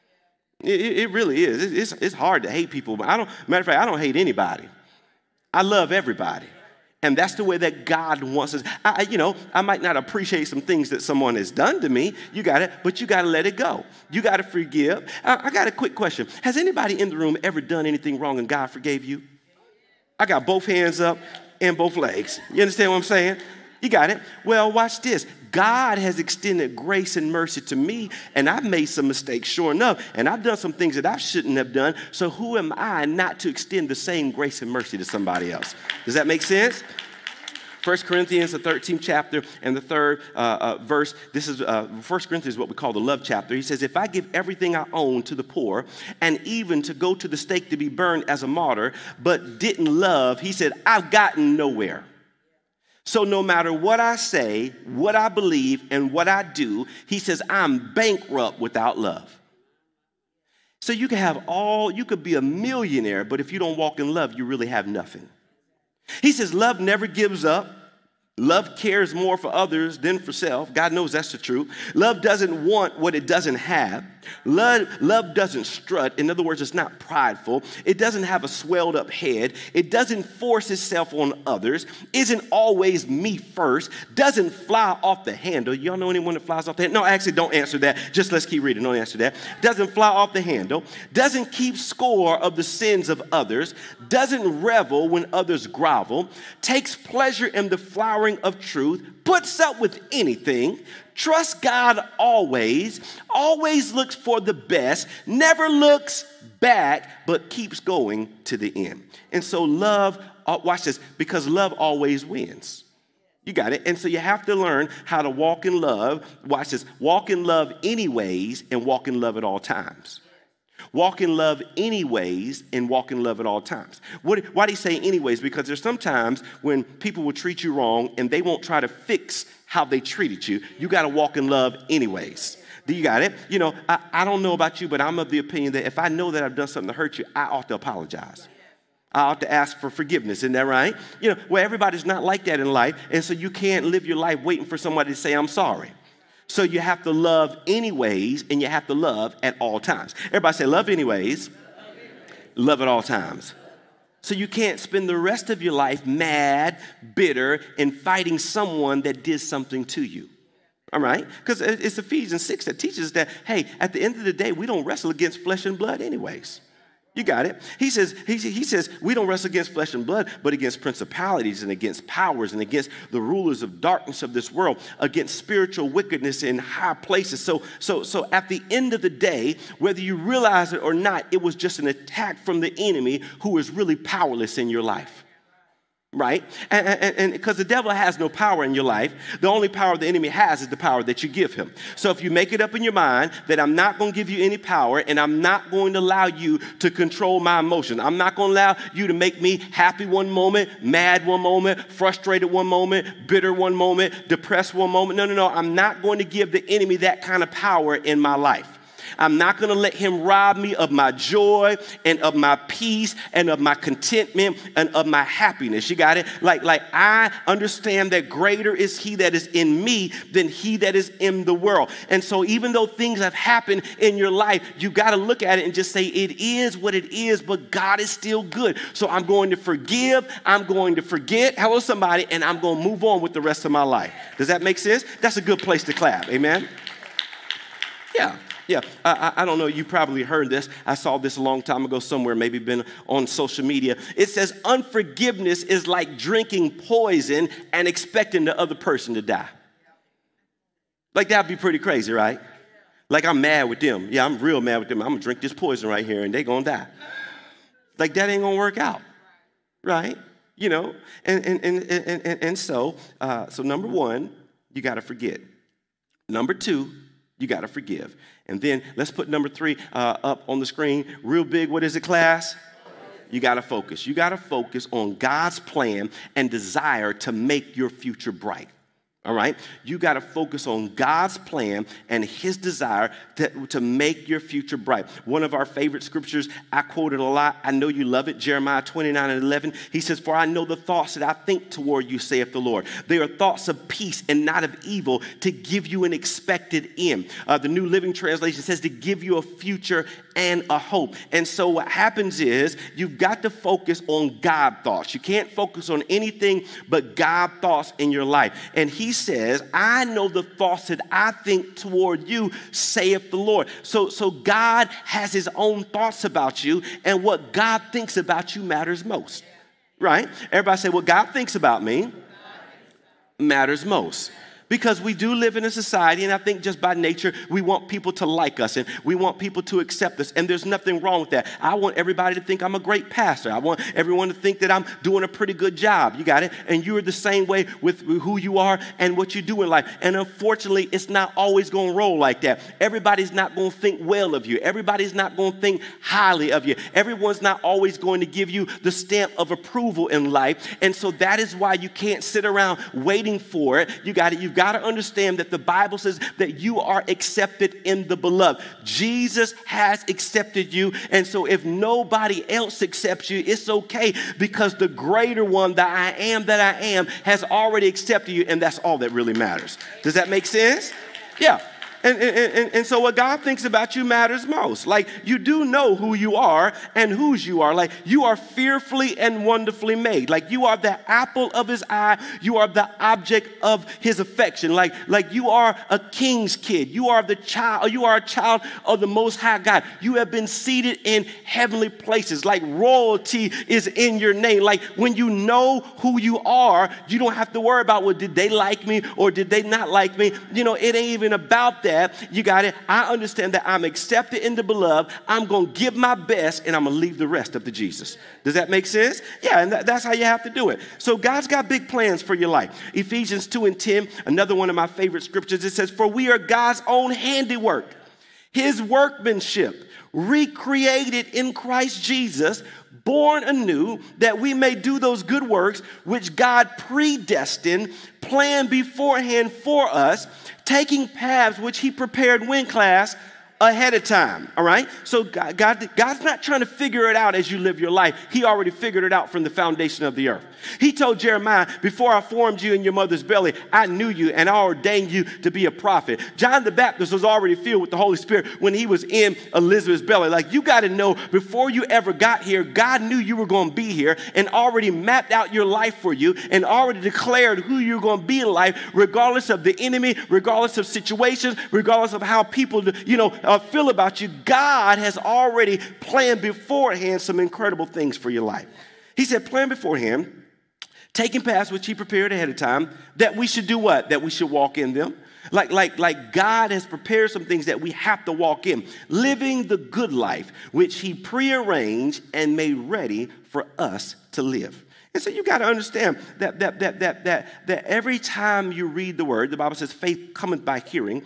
It really is. It's hard to hate people. But matter of fact, I don't hate anybody. I love everybody. And that's the way that God wants us. I might not appreciate some things that someone has done to me. You got it. But you got to let it go. You got to forgive. I got a quick question. Has anybody in the room ever done anything wrong and God forgave you? I got both hands up and both legs. You understand what I'm saying? You got it? Well, watch this. God has extended grace and mercy to me, and I've made some mistakes, sure enough, and I've done some things that I shouldn't have done. So who am I not to extend the same grace and mercy to somebody else? Does that make sense? 1 Corinthians, the 13th chapter, and the third verse. This is 1 Corinthians, what we call the love chapter. He says, if I give everything I own to the poor, and even to go to the stake to be burned as a martyr, but didn't love, he said, I've gotten nowhere. So no matter what I say, what I believe, and what I do, he says, I'm bankrupt without love. So you could be a millionaire, but if you don't walk in love, you really have nothing. He says, love never gives up. Love cares more for others than for self. God knows that's the truth. Love doesn't want what it doesn't have. Love doesn't strut. In other words, it's not prideful. It doesn't have a swelled up head. It doesn't force itself on others. Isn't always me first. Doesn't fly off the handle. Y'all know anyone that flies off the handle? No, actually, don't answer that. Just let's keep reading. Don't answer that. Doesn't fly off the handle. Doesn't keep score of the sins of others. Doesn't revel when others grovel. Takes pleasure in the flowering of truth. Puts up with anything. Trusts God always. Always looks for the best. Never looks back, but keeps going to the end. And so love, watch this, because love always wins. You got it? And so you have to learn how to walk in love. Watch this. Walk in love anyways and walk in love at all times. Walk in love anyways and walk in love at all times. Why do you say anyways? Because there's sometimes when people will treat you wrong and they won't try to fix how they treated you. You got to walk in love anyways. You got it? You know, I don't know about you, but I'm of the opinion that if I know that I've done something to hurt you, I ought to apologize. I ought to ask for forgiveness. Isn't that right? You know, well, everybody's not like that in life. And so you can't live your life waiting for somebody to say, I'm sorry. So you have to love anyways, and you have to love at all times. Everybody say, love anyways, love at all times. So you can't spend the rest of your life mad, bitter, and fighting someone that did something to you. All right? Because it's Ephesians 6 that teaches us that, hey, at the end of the day, we don't wrestle against flesh and blood anyways. You got it. He says we don't wrestle against flesh and blood, but against principalities and against powers and against the rulers of darkness of this world, against spiritual wickedness in high places. So at the end of the day, whether you realize it or not, it was just an attack from the enemy who is really powerless in your life. Right? And because the devil has no power in your life, the only power the enemy has is the power that you give him. So if you make it up in your mind that I'm not going to give you any power and I'm not going to allow you to control my emotions, I'm not going to allow you to make me happy one moment, mad one moment, frustrated one moment, bitter one moment, depressed one moment. No. I'm not going to give the enemy that kind of power in my life. I'm not going to let him rob me of my joy and of my peace and of my contentment and of my happiness. You got it? Like I understand that greater is he that is in me than he that is in the world. And so even though things have happened in your life, you got to look at it and just say it is what it is, but God is still good. So I'm going to forgive. I'm going to forget. Hello, somebody. And I'm going to move on with the rest of my life. Does that make sense? That's a good place to clap. Amen. Yeah, I don't know. You probably heard this. I saw this a long time ago somewhere, maybe been on social media. It says unforgiveness is like drinking poison and expecting the other person to die. Like that'd be pretty crazy, right? Like I'm mad with them. Yeah, I'm real mad with them. I'm going to drink this poison right here and they're going to die. Like that ain't going to work out, right? You know, and so number one, you got to forget. Number two, you got to forgive. And then let's put number 3 up on the screen. Real big. What is it, class? You got to focus. You got to focus on God's plan and desire to make your future bright. All right? You got to focus on God's plan and his desire to make your future bright. One of our favorite scriptures, I quote it a lot. I know you love it. Jeremiah 29:11. He says, for I know the thoughts that I think toward you, saith the Lord. They are thoughts of peace and not of evil, to give you an expected end. The New Living Translation says to give you a future and a hope. And so what happens is you've got to focus on God thoughts. You can't focus on anything but God thoughts in your life. And he says, I know the thoughts that I think toward you, saith the Lord. So God has his own thoughts about you, and what God thinks about you matters most, right? Everybody say, what God thinks about me matters most. Because we do live in a society, and I think just by nature, we want people to like us, and we want people to accept us, and there's nothing wrong with that. I want everybody to think I'm a great pastor. I want everyone to think that I'm doing a pretty good job. You got it? And you're the same way with who you are and what you do in life. And unfortunately, it's not always going to roll like that. Everybody's not going to think well of you. Everybody's not going to think highly of you. Everyone's not always going to give you the stamp of approval in life. And so that is why you can't sit around waiting for it. You got it. You've got to understand that the Bible says that you are accepted in the beloved. Jesus has accepted you. And so if nobody else accepts you, it's okay, because the greater one that I am has already accepted you. And that's all that really matters. Does that make sense? Yeah. And so what God thinks about you matters most. Like, you do know who you are and whose you are. Like, you are fearfully and wonderfully made. Like, you are the apple of his eye. You are the object of his affection. Like you are a king's kid. You are a child of the Most High God. You have been seated in heavenly places. Like, royalty is in your name. Like, when you know who you are, you don't have to worry about, well, did they like me or did they not like me? You know, it ain't even about that. You got it. I understand that I'm accepted in the beloved. I'm going to give my best, and I'm going to leave the rest up to Jesus. Does that make sense? Yeah, and that's how you have to do it. So God's got big plans for your life. Ephesians 2:10, another one of my favorite scriptures, it says, "For we are God's own handiwork, his workmanship, recreated in Christ Jesus, born anew, that we may do those good works which God predestined, planned beforehand for us, taking paths which he prepared when, class? Ahead of time, all right? So God's not trying to figure it out as you live your life. He already figured it out from the foundation of the earth. He told Jeremiah, before I formed you in your mother's belly, I knew you and I ordained you to be a prophet. John the Baptist was already filled with the Holy Spirit when he was in Elizabeth's belly. Like, you got to know, before you ever got here, God knew you were going to be here and already mapped out your life for you and already declared who you're going to be in life, regardless of the enemy, regardless of situations, regardless of how people, feel about you. God has already planned beforehand some incredible things for your life. He said, plan beforehand, taking paths which he prepared ahead of time, that we should do what? That we should walk in them. Like God has prepared some things that we have to walk in. Living the good life, which he prearranged and made ready for us to live. And so you got to understand that every time you read the word, the Bible says faith cometh by hearing,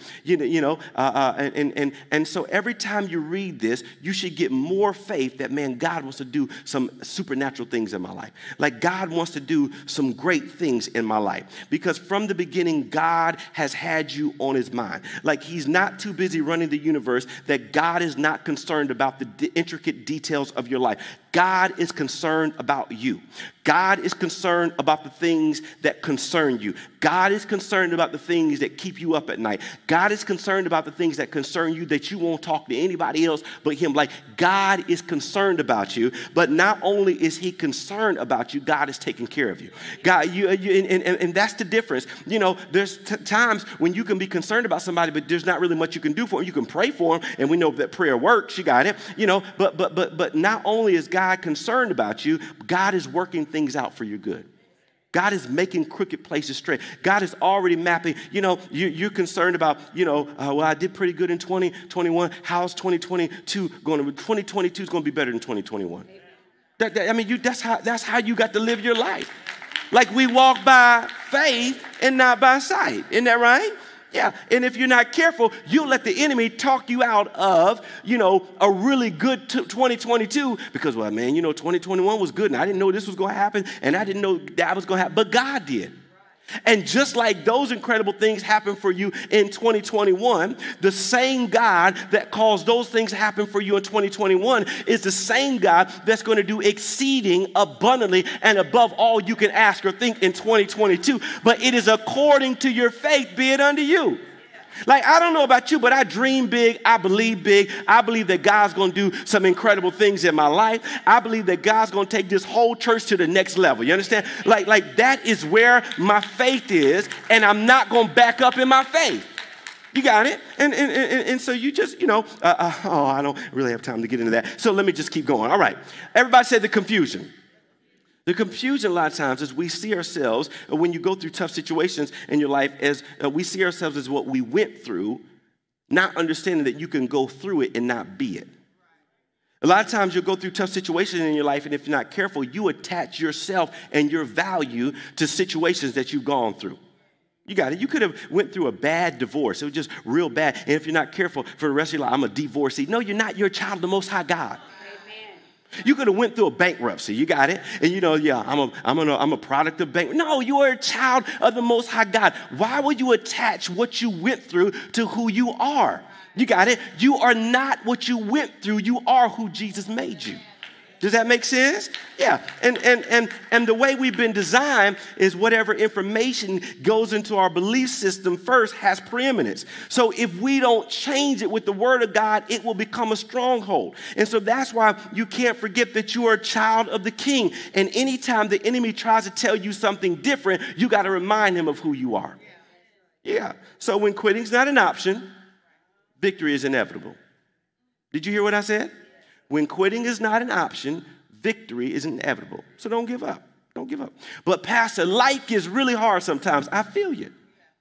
and so every time you read this, you should get more faith that, man, God wants to do some supernatural things in my life. Like, God wants to do some great things in my life, because from the beginning, God has had you on his mind. Like, he's not too busy running the universe that God is not concerned about the intricate details of your life. God is concerned about you. God is concerned about the things that concern you. God is concerned about the things that keep you up at night. God is concerned about the things that concern you that you won't talk to anybody else but him. Like, God is concerned about you, but not only is he concerned about you, God is taking care of you. God, and that's the difference. You know, there's times when you can be concerned about somebody, but there's not really much you can do for them. You can pray for them, and we know that prayer works. You got it. But not only is God concerned about you, God is working things out for your good. God is making crooked places straight. God is already mapping. You're concerned about, I did pretty good in 2021. How's 2022 going to be? 2022 is going to be better than 2021. That's how you got to live your life. Like, we walk by faith and not by sight. Isn't that right? Yeah, and if you're not careful, you'll let the enemy talk you out of, a really good 2022 because, 2021 was good and I didn't know this was going to happen and I didn't know that was going to happen, but God did. And just like those incredible things happened for you in 2021, the same God that caused those things to happen for you in 2021 is the same God that's going to do exceeding abundantly and above all you can ask or think in 2022. But it is according to your faith, be it unto you. Like, I don't know about you, but I dream big. I believe big. I believe that God's going to do some incredible things in my life. I believe that God's going to take this whole church to the next level. You understand? Like that is where my faith is, and I'm not going to back up in my faith. You got it? And so you just, I don't really have time to get into that. So let me just keep going. All right. Everybody say the confusion. The confusion a lot of times is we see ourselves, when you go through tough situations in your life, as we see ourselves as what we went through, not understanding that you can go through it and not be it. A lot of times you'll go through tough situations in your life, and if you're not careful, you attach yourself and your value to situations that you've gone through. You got it. You could have went through a bad divorce. It was just real bad. And if you're not careful for the rest of your life, I'm a divorcee. No, you're not. You're a child of the Most High God. You could have went through a bankruptcy. You got it. And I'm a product of bankruptcy. No, you are a child of the Most High God. Why would you attach what you went through to who you are? You got it. You are not what you went through. You are who Jesus made you. Does that make sense? Yeah. And the way we've been designed is whatever information goes into our belief system first has preeminence. So if we don't change it with the word of God, it will become a stronghold. And so that's why you can't forget that you are a child of the King. And anytime the enemy tries to tell you something different, you got to remind him of who you are. Yeah. So when quitting's not an option, victory is inevitable. Did you hear what I said? When quitting is not an option, victory is inevitable. So don't give up. Don't give up. But Pastor, life is really hard sometimes. I feel you.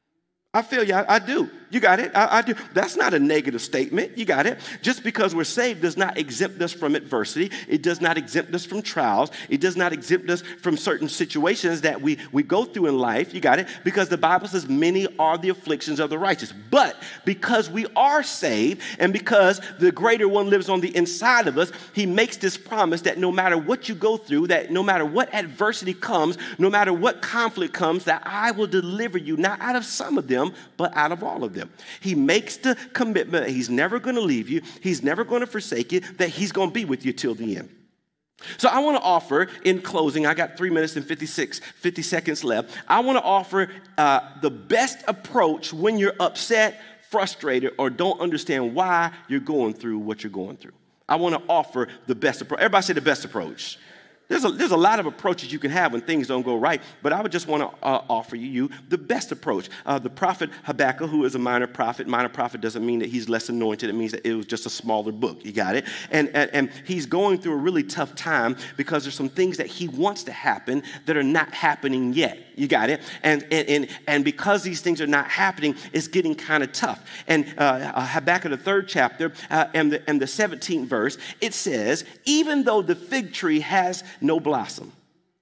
I do. You got it. I do. That's not a negative statement. You got it. Just because we're saved does not exempt us from adversity. It does not exempt us from trials. It does not exempt us from certain situations that we go through in life. You got it. Because the Bible says many are the afflictions of the righteous. But because we are saved and because the greater one lives on the inside of us, he makes this promise that no matter what you go through, that no matter what adversity comes, no matter what conflict comes, that I will deliver you, not out of some of them, but out of all of them. He makes the commitment that he's never going to leave you. He's never going to forsake you, that he's going to be with you till the end. So I want to offer, in closing, I got 3 minutes and 50 seconds left. I want to offer the best approach when you're upset, frustrated, or don't understand why you're going through what you're going through. I want to offer the best approach. Everybody say the best approach. There's a lot of approaches you can have when things don't go right, but I would just want to offer you the best approach. The prophet Habakkuk, who is a minor prophet doesn't mean that he's less anointed. It means that it was just a smaller book. You got it? And he's going through a really tough time because there's some things that he wants to happen that are not happening yet. You got it? And because these things are not happening, it's getting kind of tough. And Habakkuk, the 3rd chapter, and the 17th verse, it says, even though the fig tree has no blossom,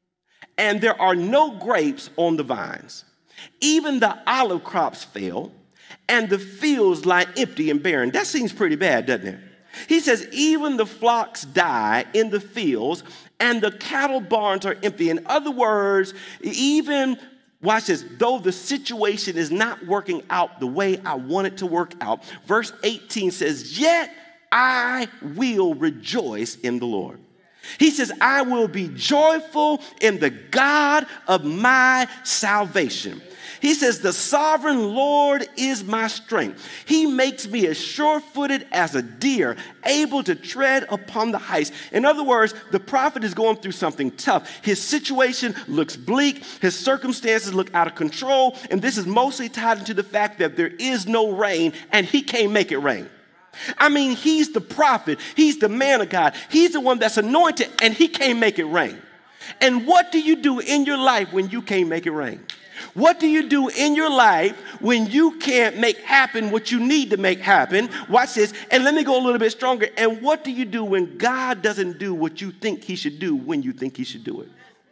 and there are no grapes on the vines, even the olive crops fail, and the fields lie empty and barren. That seems pretty bad, doesn't it? He says, even the flocks die in the fields, and the cattle barns are empty. In other words, even, watch this, though the situation is not working out the way I want it to work out, verse 18 says, yet I will rejoice in the Lord. He says, I will be joyful in the God of my salvation. He says, the sovereign Lord is my strength. He makes me as sure-footed as a deer, able to tread upon the heights. In other words, the prophet is going through something tough. His situation looks bleak. His circumstances look out of control. And this is mostly tied into the fact that there is no rain and he can't make it rain. I mean, he's the prophet. He's the man of God. He's the one that's anointed and he can't make it rain. And what do you do in your life when you can't make it rain? What do you do in your life when you can't make happen what you need to make happen? Watch this. And let me go a little bit stronger. And what do you do when God doesn't do what you think he should do when you think he should do it?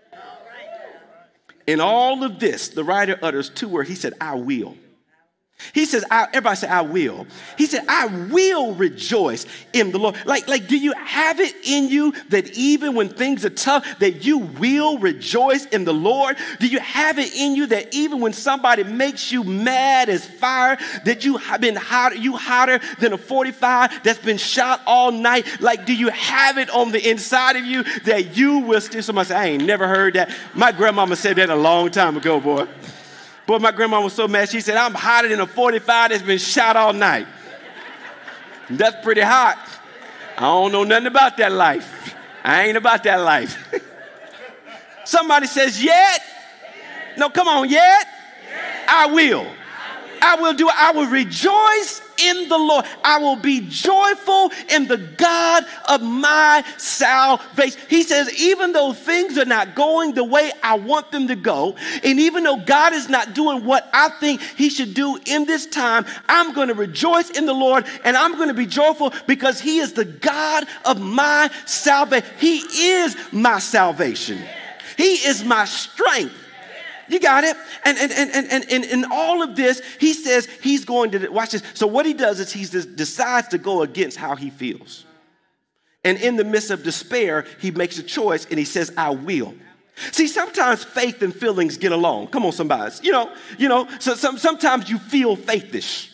In all of this, the writer utters 2 words. He said, I will. He says, everybody say, I will. He said, I will rejoice in the Lord. Like, do you have it in you that even when things are tough, that you will rejoice in the Lord? Do you have it in you that even when somebody makes you mad as fire, that you have been hotter than a 45 that's been shot all night? Like, do you have it on the inside of you that you will still? Somebody say, I ain't never heard that. My grandmama said that a long time ago, boy. Boy, my grandma was so mad. She said, I'm hotter than a 45 that's been shot all night. That's pretty hot. I don't know nothing about that life. I ain't about that life. Somebody says, yet. No, come on, yet. I will. I will rejoice in the Lord. I will be joyful in the God of my salvation. He says, even though things are not going the way I want them to go, and even though God is not doing what I think he should do in this time, I'm going to rejoice in the Lord, and I'm going to be joyful because he is the God of my salvation. He is my salvation. He is my strength. You got it? And in all of this, he says he's going to, watch this. So what he does is he decides to go against how he feels. And in the midst of despair, he makes a choice and he says, I will. See, sometimes faith and feelings get along. Come on, somebody. So sometimes you feel faithish.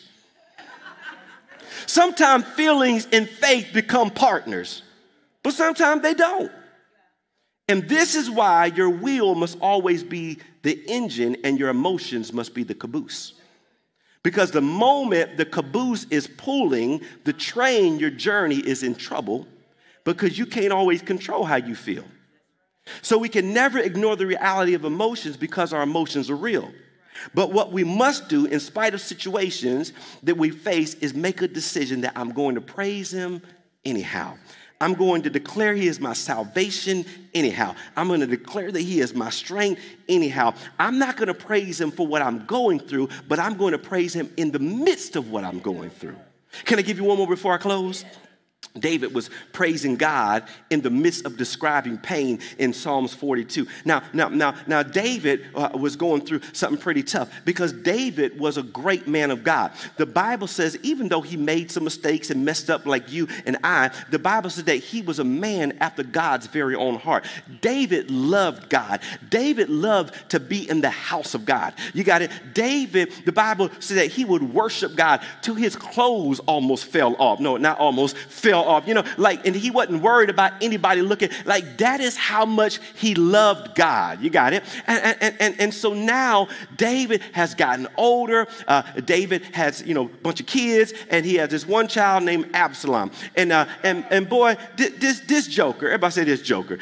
Sometimes feelings and faith become partners, but sometimes they don't. And this is why your will must always be the engine and your emotions must be the caboose. Because the moment the caboose is pulling the train, your journey is in trouble because you can't always control how you feel. So we can never ignore the reality of emotions because our emotions are real. But what we must do in spite of situations that we face is make a decision that I'm going to praise him anyhow. I'm going to declare he is my salvation anyhow. I'm going to declare that he is my strength anyhow. I'm not going to praise him for what I'm going through, but I'm going to praise him in the midst of what I'm going through. Can I give you one more before I close? David was praising God in the midst of describing pain in Psalms 42. Now David was going through something pretty tough because David was a great man of God. The Bible says even though he made some mistakes and messed up like you and I, the Bible says that he was a man after God's very own heart. David loved God. David loved to be in the house of God. You got it? David, the Bible says that he would worship God till his clothes almost fell off. No, not almost, fell off, and he wasn't worried about anybody looking. Like, that is how much he loved God. You got it? And so now David has gotten older. David has, a bunch of kids, and he has this one child named Absalom. And boy, this joker, everybody say this joker.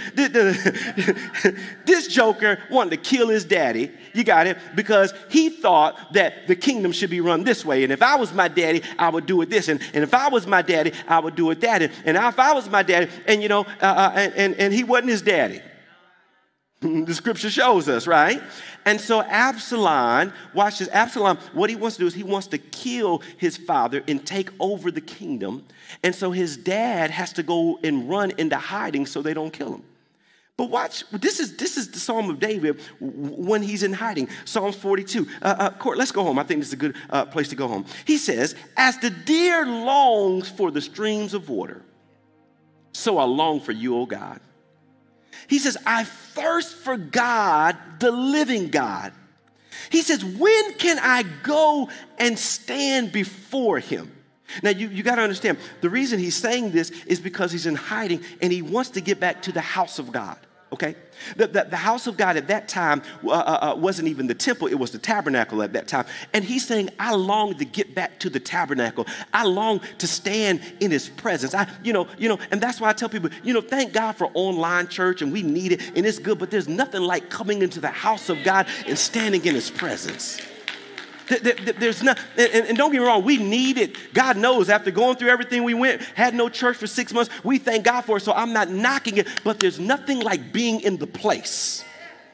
This joker wanted to kill his daddy. You got it? Because he thought that the kingdom should be run this way. And if I was my daddy, I would do it this. And if I was my daddy, I would do it that. And if I was my daddy, and he wasn't his daddy. The scripture shows us, right? And so Absalom, watch this, Absalom, what he wants to do is he wants to kill his father and take over the kingdom. And so his dad has to go and run into hiding so they don't kill him. But watch, this is the Psalm of David when he's in hiding. Psalms 42. Court, let's go home. I think this is a good place to go home. He says, as the deer longs for the streams of water, so I long for you, O God. He says, I thirst for God, the living God. He says, when can I go and stand before him? Now, you got to understand, the reason he's saying this is because he's in hiding and he wants to get back to the house of God, okay? The house of God at that time wasn't even the temple, it was the tabernacle at that time. And he's saying, I long to get back to the tabernacle. I long to stand in his presence. And that's why I tell people, thank God for online church and we need it and it's good, but there's nothing like coming into the house of God and standing in his presence. There's not, and don't get me wrong, we need it. God knows after going through everything we went, had no church for 6 months, we thank God for it, so I'm not knocking it, but there's nothing like being in the place.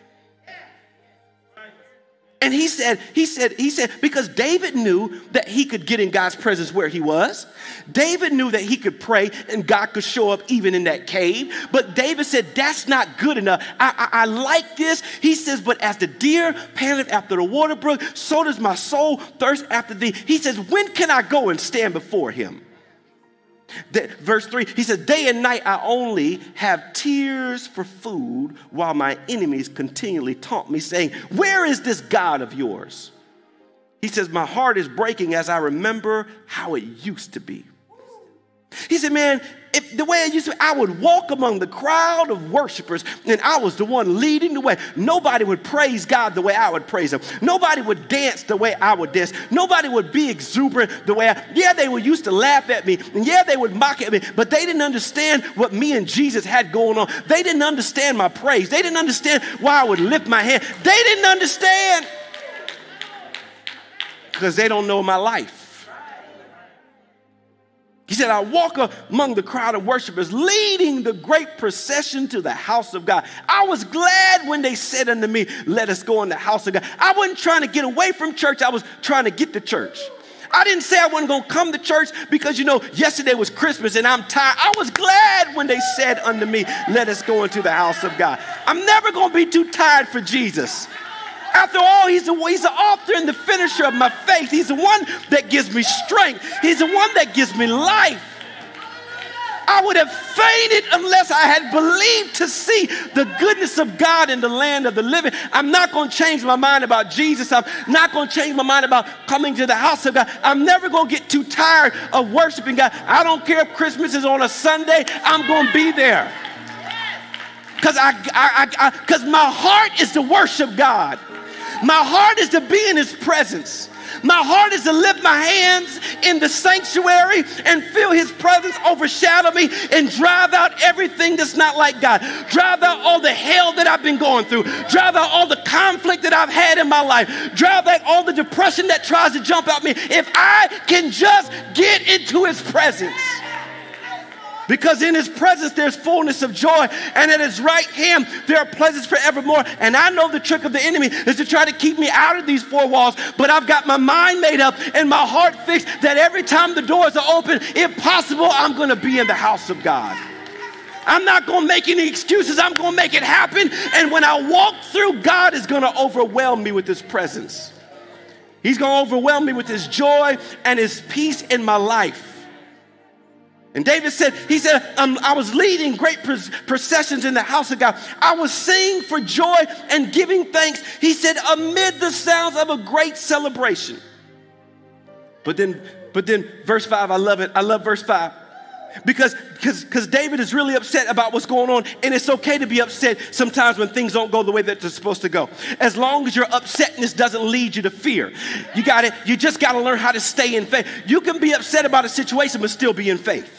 And he said, because David knew that he could get in God's presence where he was. David knew that he could pray and God could show up even in that cave. But David said, that's not good enough. I like this. He says, but as the deer panteth after the water brook, so does my soul thirst after thee. He says, when can I go and stand before him? Verse 3, he says, day and night I only have tears for food while my enemies continually taunt me, saying, where is this God of yours? He says, my heart is breaking as I remember how it used to be. He said, man, the way I used to, I would walk among the crowd of worshipers and I was the one leading the way. Nobody would praise God the way I would praise him. Nobody would dance the way I would dance. Nobody would be exuberant the way they were used to laugh at me. And they would mock at me, but they didn't understand what me and Jesus had going on. They didn't understand my praise. They didn't understand why I would lift my hand. They didn't understand. because they don't know my life. He said, I walk among the crowd of worshipers, leading the great procession to the house of God. I was glad when they said unto me, let us go in the house of God. I wasn't trying to get away from church. I was trying to get to church. I didn't say I wasn't going to come to church because, yesterday was Christmas and I'm tired. I was glad when they said unto me, let us go into the house of God. I'm never going to be too tired for Jesus. After all, he's the author and the finisher of my faith. He's the one that gives me strength. He's the one that gives me life. I would have fainted unless I had believed to see the goodness of God in the land of the living. I'm not going to change my mind about Jesus. I'm not going to change my mind about coming to the house of God. I'm never going to get too tired of worshiping God. I don't care if Christmas is on a Sunday. I'm going to be there. Because my heart is to worship God. My heart is to be in his presence. My heart is to lift my hands in the sanctuary and feel his presence overshadow me and drive out everything that's not like God. Drive out all the hell that I've been going through. Drive out all the conflict that I've had in my life. Drive out all the depression that tries to jump out me. If I can just get into his presence. Because in his presence there's fullness of joy, and at his right hand there are pleasures forevermore. And I know the trick of the enemy is to try to keep me out of these four walls, but I've got my mind made up and my heart fixed that every time the doors are open, if possible, I'm going to be in the house of God. I'm not going to make any excuses. I'm going to make it happen. And when I walk through, God is going to overwhelm me with his presence. He's going to overwhelm me with his joy and his peace in my life. And David said, I was leading great processions in the house of God. I was singing for joy and giving thanks. He said, amid the sounds of a great celebration. But then verse 5, I love it. I love verse 5. Because David is really upset about what's going on. And it's okay to be upset sometimes when things don't go the way that they're supposed to go. As long as your upsetness doesn't lead you to fear. You just got to learn how to stay in faith. You can be upset about a situation but still be in faith.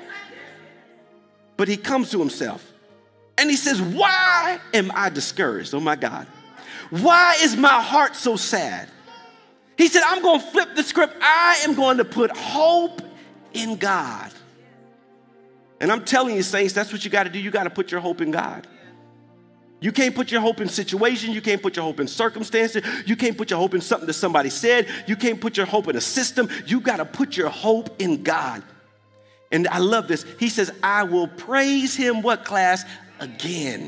But he comes to himself and he says, why am I discouraged? Oh my God. Why is my heart so sad? He said, I'm going to flip the script. I am going to put hope in God. And I'm telling you, saints, that's what you got to do. You got to put your hope in God. You can't put your hope in situations. You can't put your hope in circumstances. You can't put your hope in something that somebody said. You can't put your hope in a system. You got to put your hope in God. And I love this. He says, I will praise him, what class? Again.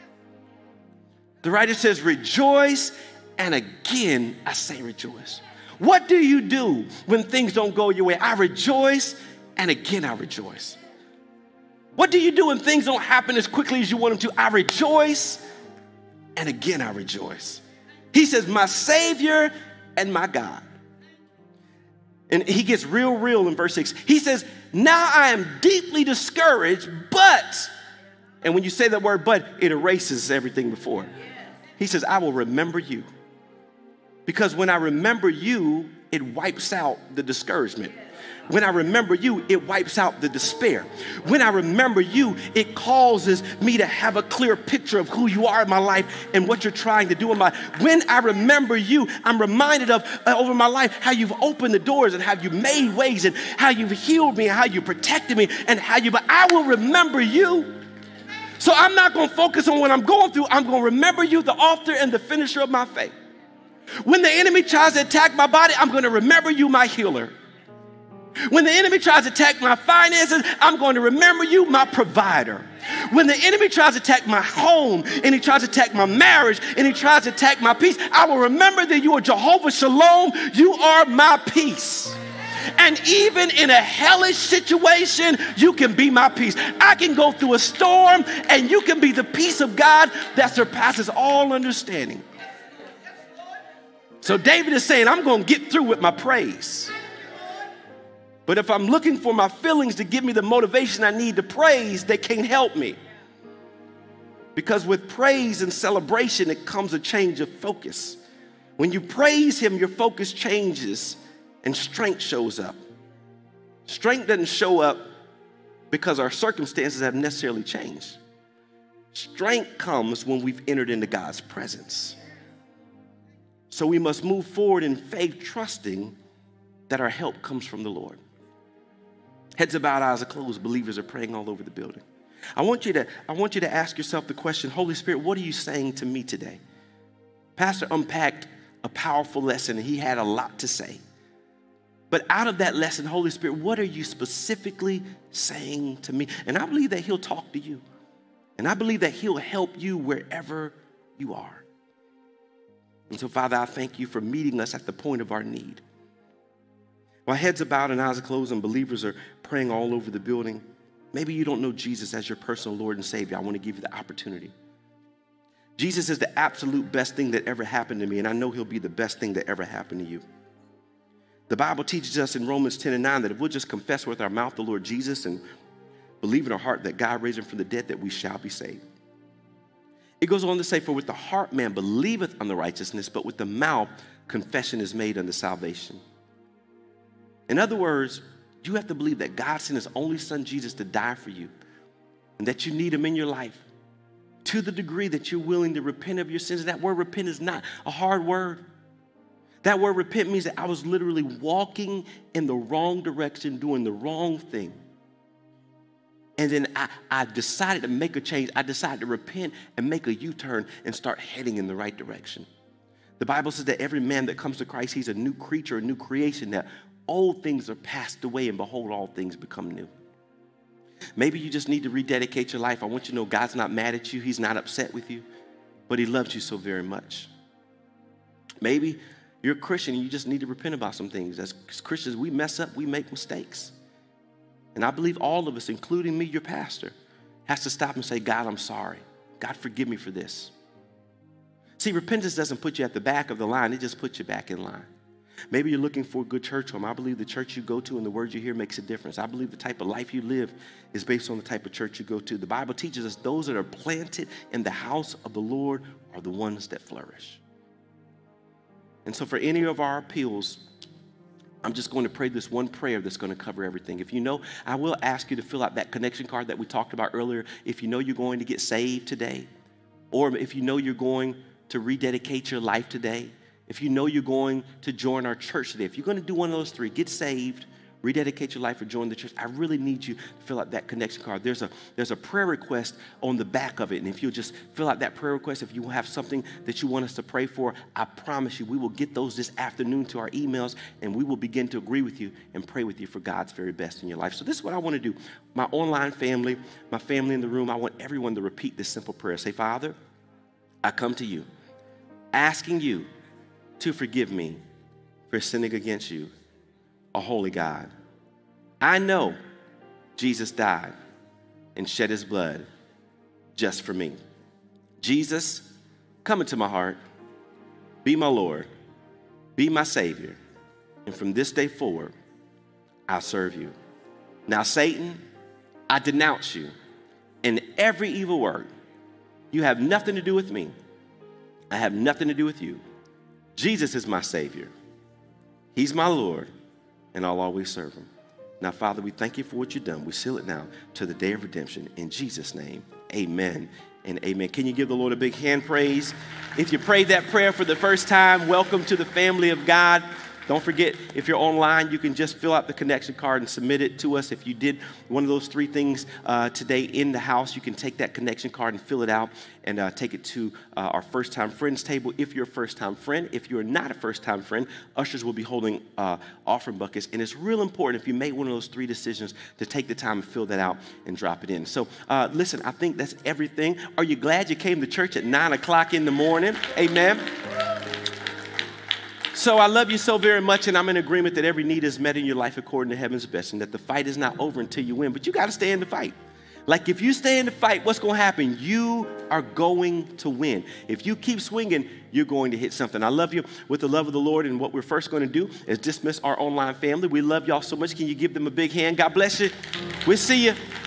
The writer says, rejoice, and again I say rejoice. What do you do when things don't go your way? I rejoice, and again I rejoice. What do you do when things don't happen as quickly as you want them to? I rejoice, and again I rejoice. He says, my Savior and my God. And he gets real in verse 6. He says, now I am deeply discouraged, but, and when you say that word but, it erases everything before. He says, I will remember you. Because when I remember you, it wipes out the discouragement. When I remember you, it wipes out the despair. When I remember you, it causes me to have a clear picture of who you are in my life and what you're trying to do in my life. When I remember you, I'm reminded of over my life how you've opened the doors and how you made ways and how you've healed me and how you protected me and but I will remember you. So I'm not going to focus on what I'm going through. I'm going to remember you, the author and the finisher of my faith. When the enemy tries to attack my body, I'm going to remember you, my healer. When the enemy tries to attack my finances, I'm going to remember you, my provider. When the enemy tries to attack my home, and he tries to attack my marriage, and he tries to attack my peace, I will remember that you are Jehovah Shalom. You are my peace. And even in a hellish situation, you can be my peace. I can go through a storm, and you can be the peace of God that surpasses all understanding. So David is saying, I'm going to get through with my praise. But if I'm looking for my feelings to give me the motivation I need to praise, they can't help me. Because with praise and celebration, it comes a change of focus. When you praise him, your focus changes and strength shows up. Strength doesn't show up because our circumstances have necessarily changed. Strength comes when we've entered into God's presence. So we must move forward in faith, trusting that our help comes from the Lord. Heads are bowed, eyes are closed. Believers are praying all over the building. I want you to ask yourself the question, Holy Spirit, what are you saying to me today? Pastor unpacked a powerful lesson, and he had a lot to say. But out of that lesson, Holy Spirit, what are you specifically saying to me? And I believe that he'll talk to you. And I believe that he'll help you wherever you are. And so, Father, I thank you for meeting us at the point of our need. While heads are bowed and eyes are closed and believers are praying all over the building, maybe you don't know Jesus as your personal Lord and Savior. I want to give you the opportunity. Jesus is the absolute best thing that ever happened to me, and I know he'll be the best thing that ever happened to you. The Bible teaches us in Romans 10:9 that if we'll just confess with our mouth the Lord Jesus and believe in our heart that God raised him from the dead, that we shall be saved. It goes on to say, for with the heart man believeth unto righteousness, but with the mouth confession is made unto salvation. In other words, you have to believe that God sent his only son Jesus to die for you and that you need him in your life to the degree that you're willing to repent of your sins. And that word repent is not a hard word. That word repent means that I was literally walking in the wrong direction, doing the wrong thing. And then I decided to make a change. I decided to repent and make a U-turn and start heading in the right direction. The Bible says that every man that comes to Christ, he's a new creature, a new creation, that old things are passed away and behold, all things become new. Maybe you just need to rededicate your life. I want you to know God's not mad at you. He's not upset with you, but he loves you so very much. Maybe you're a Christian and you just need to repent about some things. As Christians, we mess up, we make mistakes. And I believe all of us, including me, your pastor, has to stop and say, God, I'm sorry. God, forgive me for this. See, repentance doesn't put you at the back of the line. It just puts you back in line. Maybe you're looking for a good church home. I believe the church you go to and the words you hear makes a difference. I believe the type of life you live is based on the type of church you go to. The Bible teaches us those that are planted in the house of the Lord are the ones that flourish. And so for any of our appeals, I'm just going to pray this one prayer that's going to cover everything. If you know, I will ask you to fill out that connection card that we talked about earlier. If you know you're going to get saved today, or if you know you're going to rededicate your life today, if you know you're going to join our church today, if you're going to do one of those three, get saved, rededicate your life, or join the church, I really need you to fill out that connection card. There's a prayer request on the back of it, and if you'll just fill out that prayer request, if you have something that you want us to pray for, I promise you we will get those this afternoon to our emails, and we will begin to agree with you and pray with you for God's very best in your life. So this is what I want to do. My online family, my family in the room, I want everyone to repeat this simple prayer. Say, Father, I come to you, asking you to forgive me for sinning against you, a holy God. I know Jesus died and shed his blood just for me. Jesus, come into my heart, be my Lord, be my Savior, and from this day forward, I'll serve you. Now, Satan, I denounce you in every evil work. You have nothing to do with me. I have nothing to do with you. Jesus is my Savior. He's my Lord, and I'll always serve him. Now, Father, we thank you for what you've done. We seal it now to the day of redemption. In Jesus' name, amen and amen. Can you give the Lord a big hand praise? If you prayed that prayer for the first time, welcome to the family of God. Don't forget, if you're online, you can just fill out the connection card and submit it to us. If you did one of those three things today in the house, you can take that connection card and fill it out and take it to our first-time friends table if you're a first-time friend. If you're not a first-time friend, ushers will be holding offering buckets. And it's real important if you made one of those three decisions to take the time and fill that out and drop it in. So listen, I think that's everything. Are you glad you came to church at 9 o'clock in the morning? Amen. So I love you so very much, and I'm in agreement that every need is met in your life according to heaven's best, and that the fight is not over until you win. But you got to stay in the fight. Like if you stay in the fight, what's going to happen? You are going to win. If you keep swinging, you're going to hit something. I love you with the love of the Lord, and what we're first going to do is dismiss our online family. We love y'all so much. Can you give them a big hand? God bless you. We'll see you